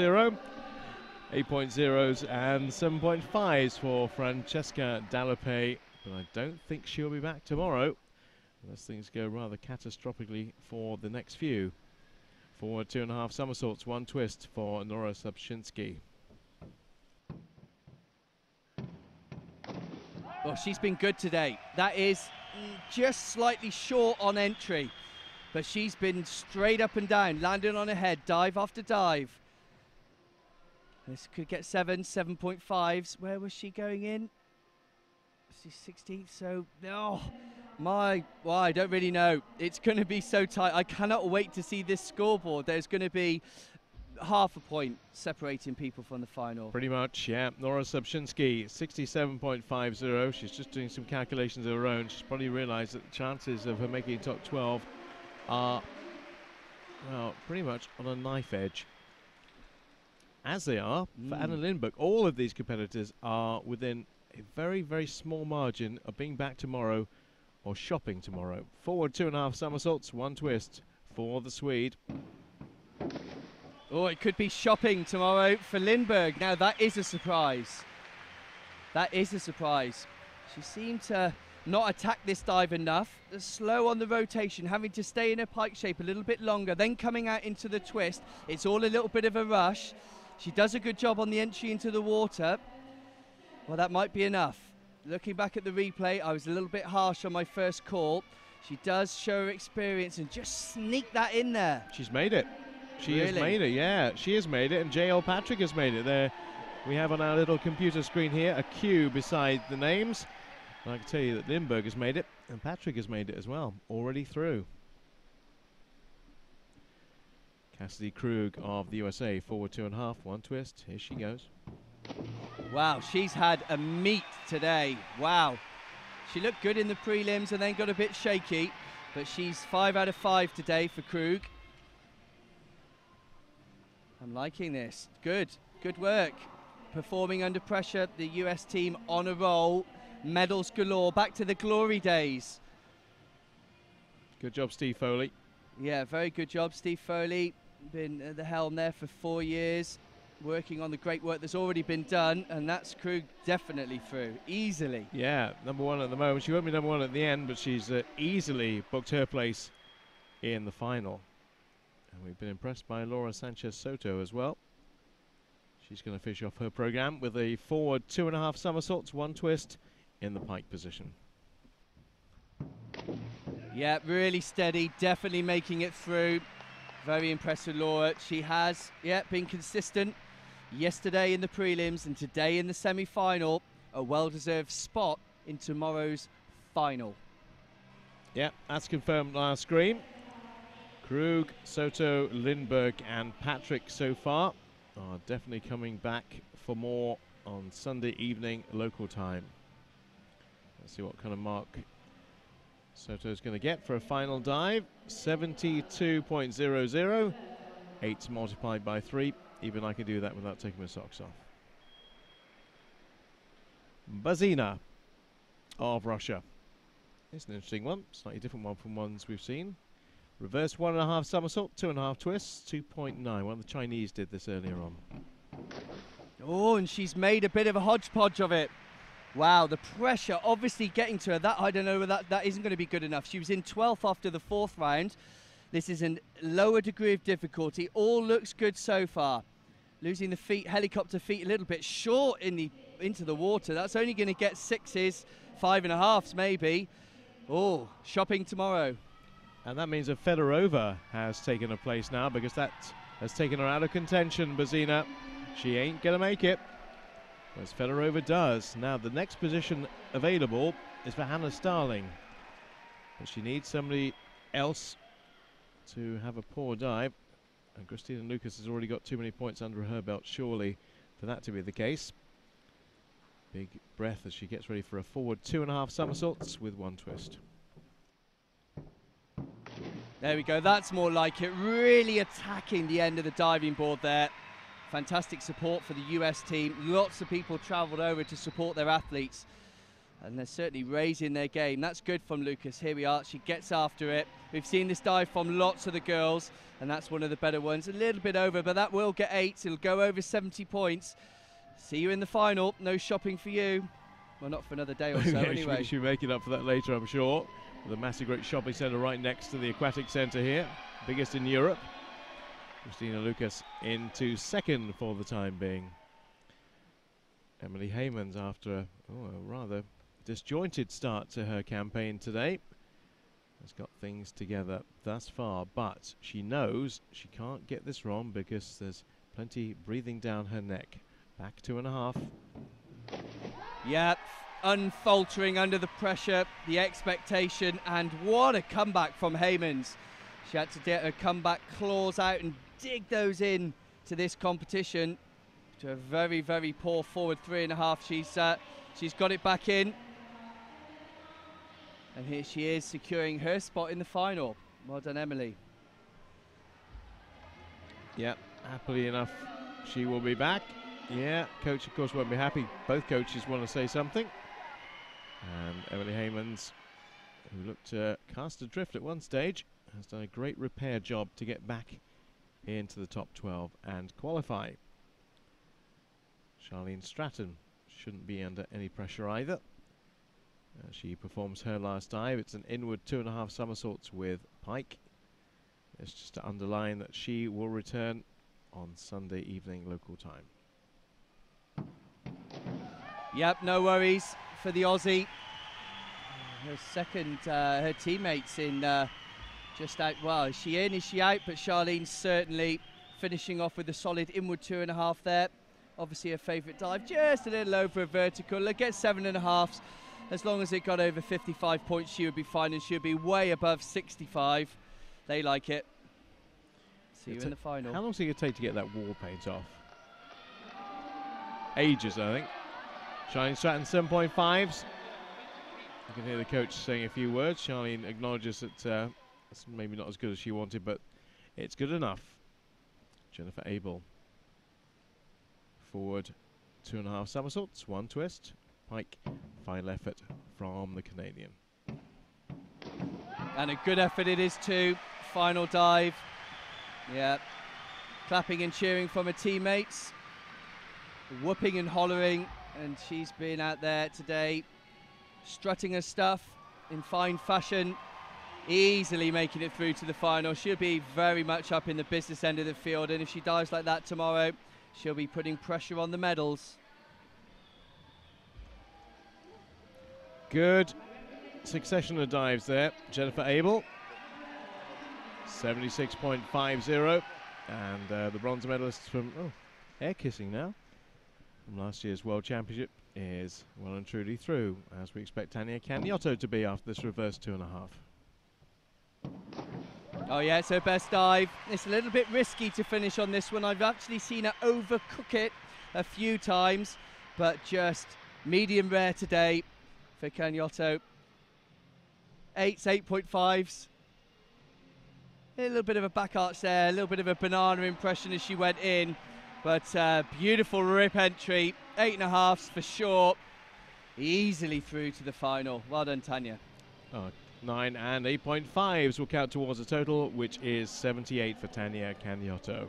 8.0s and 7.5s for Francesca Dallapé, but I don't think she'll be back tomorrow unless things go rather catastrophically for the next few. Forward 2.5 somersaults, 1 twist for Nora Subshinsky. Well, she's been good today. That is just slightly short on entry, but she's been straight up and down, landing on her head, dive after dive. This could get 7.5s. Where was she going in? She's 16th, so, oh, well, I don't really know. It's going to be so tight. I cannot wait to see this scoreboard. There's going to be half a point separating people from the final. Pretty much, yeah. Nora Subshinsky, 67.50. She's just doing some calculations of her own. She's probably realised that the chances of her making top 12 are, well, pretty much on a knife edge. As they are for Anna Lindberg. All of these competitors are within a very, very small margin of being back tomorrow or shopping tomorrow. Forward 2.5 somersaults, 1 twist for the Swede. Oh, it could be shopping tomorrow for Lindberg. Now, that is a surprise. That is a surprise. She seemed to not attack this dive enough. Slow on the rotation, having to stay in her pike shape a little bit longer, then coming out into the twist. It's all a little bit of a rush. She does a good job on the entry into the water. Well, that might be enough. Looking back at the replay, I was a little bit harsh on my first call. She does show her experience and just sneak that in there. She's made it. She has made it, yeah. She has made it, and J.L. Patrick has made it. There we have on our little computer screen here a Q beside the names. And I can tell you that Lindberg has made it, and Patrick has made it as well, already through. Cassidy Krug of the USA, forward 2.5, one twist. Here she goes. Wow, she's had a meet today. Wow. She looked good in the prelims and then got a bit shaky, but she's 5 out of 5 today for Krug. I'm liking this. Good work. Performing under pressure, the US team on a roll. Medals galore, back to the glory days. Good job, Steve Foley. Yeah, very good job, Steve Foley. Been at the helm there for 4 years, working on the great work that's already been done, and that's Krug definitely through, easily. Yeah, number one at the moment. She won't be number one at the end, but she's easily booked her place in the final. And we've been impressed by Laura Sanchez Soto as well. She's going to finish off her program with a forward 2.5 somersaults, one twist in the pike position. Yeah, really steady, definitely making it through. Very impressed with Laura. She has, been consistent yesterday in the prelims and today in the semi-final. A well-deserved spot in tomorrow's final. Yeah, that's confirmed on our screen. Krug, Soto, Lindberg and Patrick so far are definitely coming back for more on Sunday evening local time. Let's see what kind of mark Soto's going to get for a final dive. 72.00. 8 multiplied by 3. Even I can do that without taking my socks off. Bazina of Russia. It's an interesting one. Slightly different one from ones we've seen. Reverse 1.5 somersault, 2.5 twists, 2.9. One of the Chinese did this earlier on. Oh, and she's made a bit of a hodgepodge of it. Wow, the pressure obviously getting to her. That, I don't know, that isn't going to be good enough. She was in 12th after the 4th round. This is a lower degree of difficulty. All looks good so far. Losing the feet, helicopter feet a little bit short into the water. That's only going to get 6s, 5.5s maybe. Oh, shopping tomorrow. And that means that Fedorova has taken a place now, because that has taken her out of contention, Bazina. She ain't going to make it. As Fedorova does. Now the next position available is for Hannah Starling. But she needs somebody else to have a poor dive. And Christina Lucas has already got too many points under her belt, surely, for that to be the case. Big breath as she gets ready for a forward 2.5 somersaults with one twist. There we go, that's more like it. Really attacking the end of the diving board there. Fantastic support for the US team. Lots of people travelled over to support their athletes. And they're certainly raising their game. That's good from Lucas. Here we are, she gets after it. We've seen this dive from lots of the girls, and that's one of the better ones. A little bit over, but that will get 8. It'll go over 70 points. See you in the final. No shopping for you. Well, not for another day or so anyway. She'll be making up for that later, I'm sure. With a massive great shopping centre right next to the aquatic centre here. Biggest in Europe. Christina Lucas into second for the time being. Emily Heymans, after a rather disjointed start to her campaign today, has got things together thus far, but she knows she can't get this wrong because there's plenty breathing down her neck. Back 2.5. Yeah, unfaltering under the pressure, the expectation, and what a comeback from Heymans. She had to get her comeback claws out and dig those in to this competition. To a very, very poor forward 3.5. She's got it back in. And here she is securing her spot in the final. Well done, Emily. Yeah, happily enough, she will be back. Yeah, coach, of course, won't be happy. Both coaches want to say something. And Emily Heymans, who looked cast adrift at one stage, has done a great repair job to get back into the top 12 and qualify. Charlene Stratton shouldn't be under any pressure either. She performs her last dive. It's an inward 2.5 somersaults with pike. It's just to underline that she will return on Sunday evening local time. Yep, no worries for the Aussie. Her second, her teammates in just out. Well, is she in? Is she out? But Charlene certainly finishing off with a solid inward 2.5 there. Obviously her favourite dive, just a little over a vertical. It gets 7.5s. As long as it got over 55 points, she would be fine, and she would be way above 65. They like it. See you in the final. How long is it going to take to get that wall paint off? Ages, I think. Charlene Stratton 7.5s. You can hear the coach saying a few words. Charlene acknowledges that it's maybe not as good as she wanted, but it's good enough. Jennifer Abel. Forward 2.5 somersaults, 1 twist. Pike, final effort from the Canadian. And a good effort it is too. Final dive. Yeah. Clapping and cheering from her teammates. Whooping and hollering. And she's been out there today strutting her stuff in fine fashion. Easily making it through to the final. She'll be very much up in the business end of the field. And if she dives like that tomorrow, she'll be putting pressure on the medals. Good succession of dives there. Jennifer Abel, 76.50. And the bronze medalist from, air kissing now, from last year's World Championship is well and truly through, as we expect Tania Cagnotto to be after this reverse 2.5. Oh yeah, it's her best dive. It's a little bit risky to finish on this one. I've actually seen her overcook it a few times, but just medium rare today for Cagnotto. 8.5s. A little bit of a back arch there, a little bit of a banana impression as she went in, but beautiful rip entry. 8.5s for sure. Easily through to the final. Well done, Tania. 9 and 8.5s will count towards the total, which is 78 for Tania Cagnotto.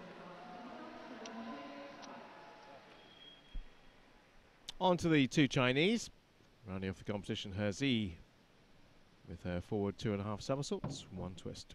On to the 2 Chinese. Rounding off the competition, He Zi with her forward 2.5 somersaults, 1 twist.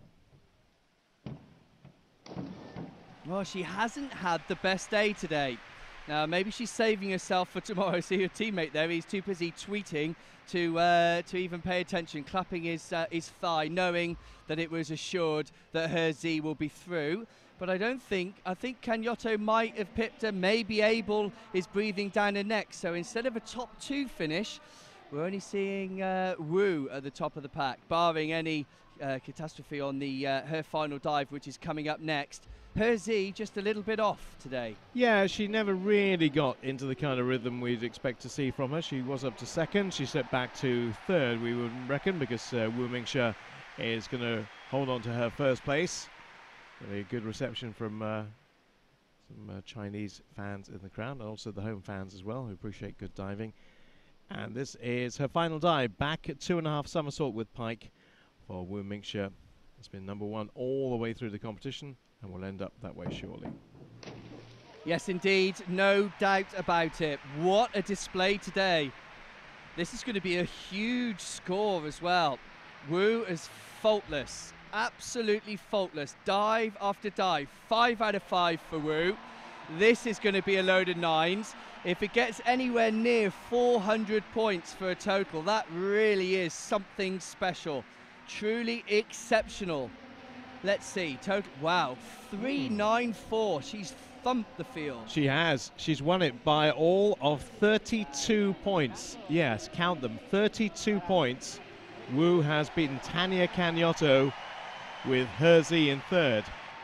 Well, she hasn't had the best day today. Now, maybe she's saving herself for tomorrow. See her teammate there, he's too busy tweeting to even pay attention, clapping his thigh, knowing that it was assured that He Zi will be through. But I think Cagnotto might have pipped her. Maybe Abel is breathing down her neck. So instead of a top 2 finish, we're only seeing Wu at the top of the pack, barring any catastrophe on the her final dive, which is coming up next. He Zi just a little bit off today. Yeah, she never really got into the kind of rhythm we'd expect to see from her. She was up to 2nd. She slipped back to 3rd, we would reckon, because Wu Mingxia is going to hold on to her 1st place. Really good reception from some Chinese fans in the crowd, and also the home fans as well, who appreciate good diving. And this is her final dive, back at 2.5 somersault with Pike for Wu Mingxia. It's been number 1 all the way through the competition, and will end up that way surely. Yes, indeed. No doubt about it. What a display today. This is going to be a huge score as well. Wu is faultless. Absolutely faultless. Dive after dive. 5 out of 5 for Wu. This is going to be a load of 9s. If it gets anywhere near 400 points for a total, that really is something special. Truly exceptional. Let's see, total, wow, 394. She's thumped the field. She has. She's won it by all of 32 points. Yes, count them, 32 points. Wu has beaten Tania Cagnotto with He Zi in 3rd.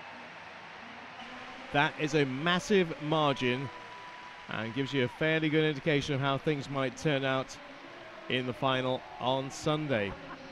That is a massive margin and gives you a fairly good indication of how things might turn out in the final on Sunday.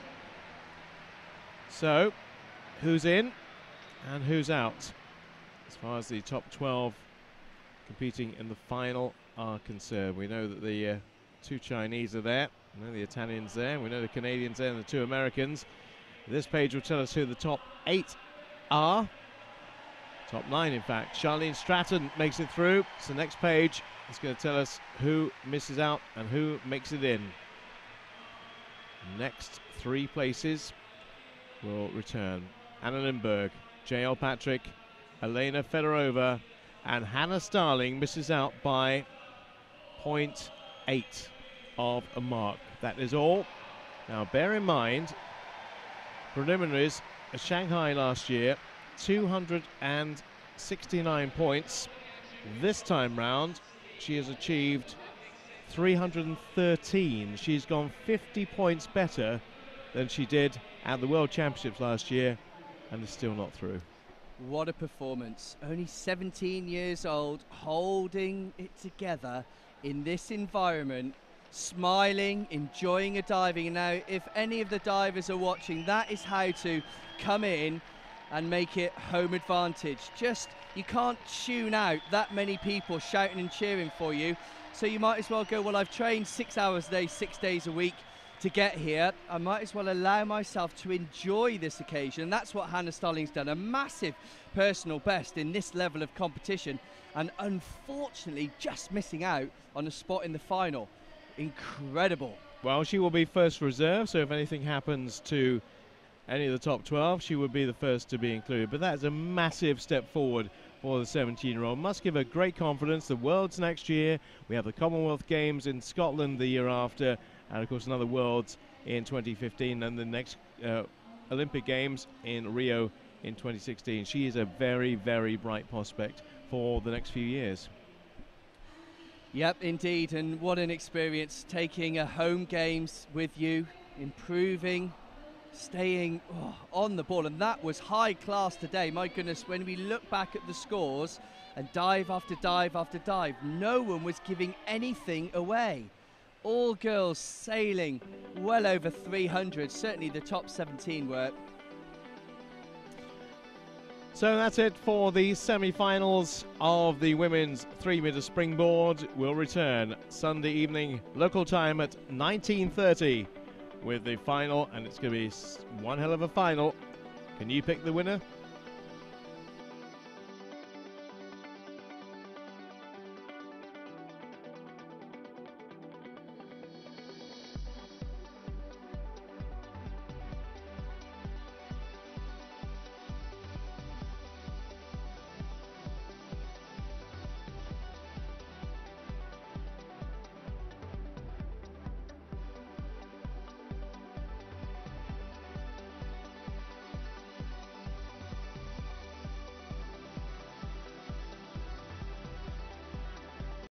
So, who's in and who's out as far as the top 12 competing in the final are concerned? We know that the 2 Chinese are there, we know the Italians there, we know the Canadians there, and the 2 Americans. This page will tell us who the top 8 are. Top 9, in fact. Charlene Stratton makes it through. So the next page is going to tell us who misses out and who makes it in. Next 3 places will return. Anna Lindberg, J.L. Patrick, Elena Fedorova, and Hannah Starling misses out by 0.8 of a mark. That is all. Now bear in mind, preliminaries at Shanghai last year, 269 points. This time round, she has achieved 313. She's gone 50 points better than she did at the World Championships last year, and is still not through. What a performance. Only 17 years old, holding it together in this environment, smiling, enjoying a diving. And now, if any of the divers are watching, that is how to come in and make it home advantage. Just, you can't tune out that many people shouting and cheering for you. So you might as well go, well, I've trained 6 hours a day, 6 days a week to get here. I might as well allow myself to enjoy this occasion. And that's what Hannah Starling's done, a massive personal best in this level of competition, and unfortunately just missing out on a spot in the final. Incredible. Well, she will be first reserve, so if anything happens to any of the top 12, she would be the first to be included. But that's a massive step forward for the 17-year-old. Must give her great confidence. The Worlds next year, we have the Commonwealth Games in Scotland the year after, and of course another Worlds in 2015, and the next Olympic Games in Rio in 2016. She is a very, very bright prospect for the next few years. Yep, indeed, and what an experience, taking a home games with you, improving, staying on the ball, and that was high class today. My goodness, when we look back at the scores and dive after dive after dive, no one was giving anything away. All girls sailing well over 300, certainly the top 17 were. So that's it for the semi-finals of the women's 3-meter springboard. We'll return Sunday evening local time at 19:30 with the final, and it's going to be one hell of a final. Can you pick the winner?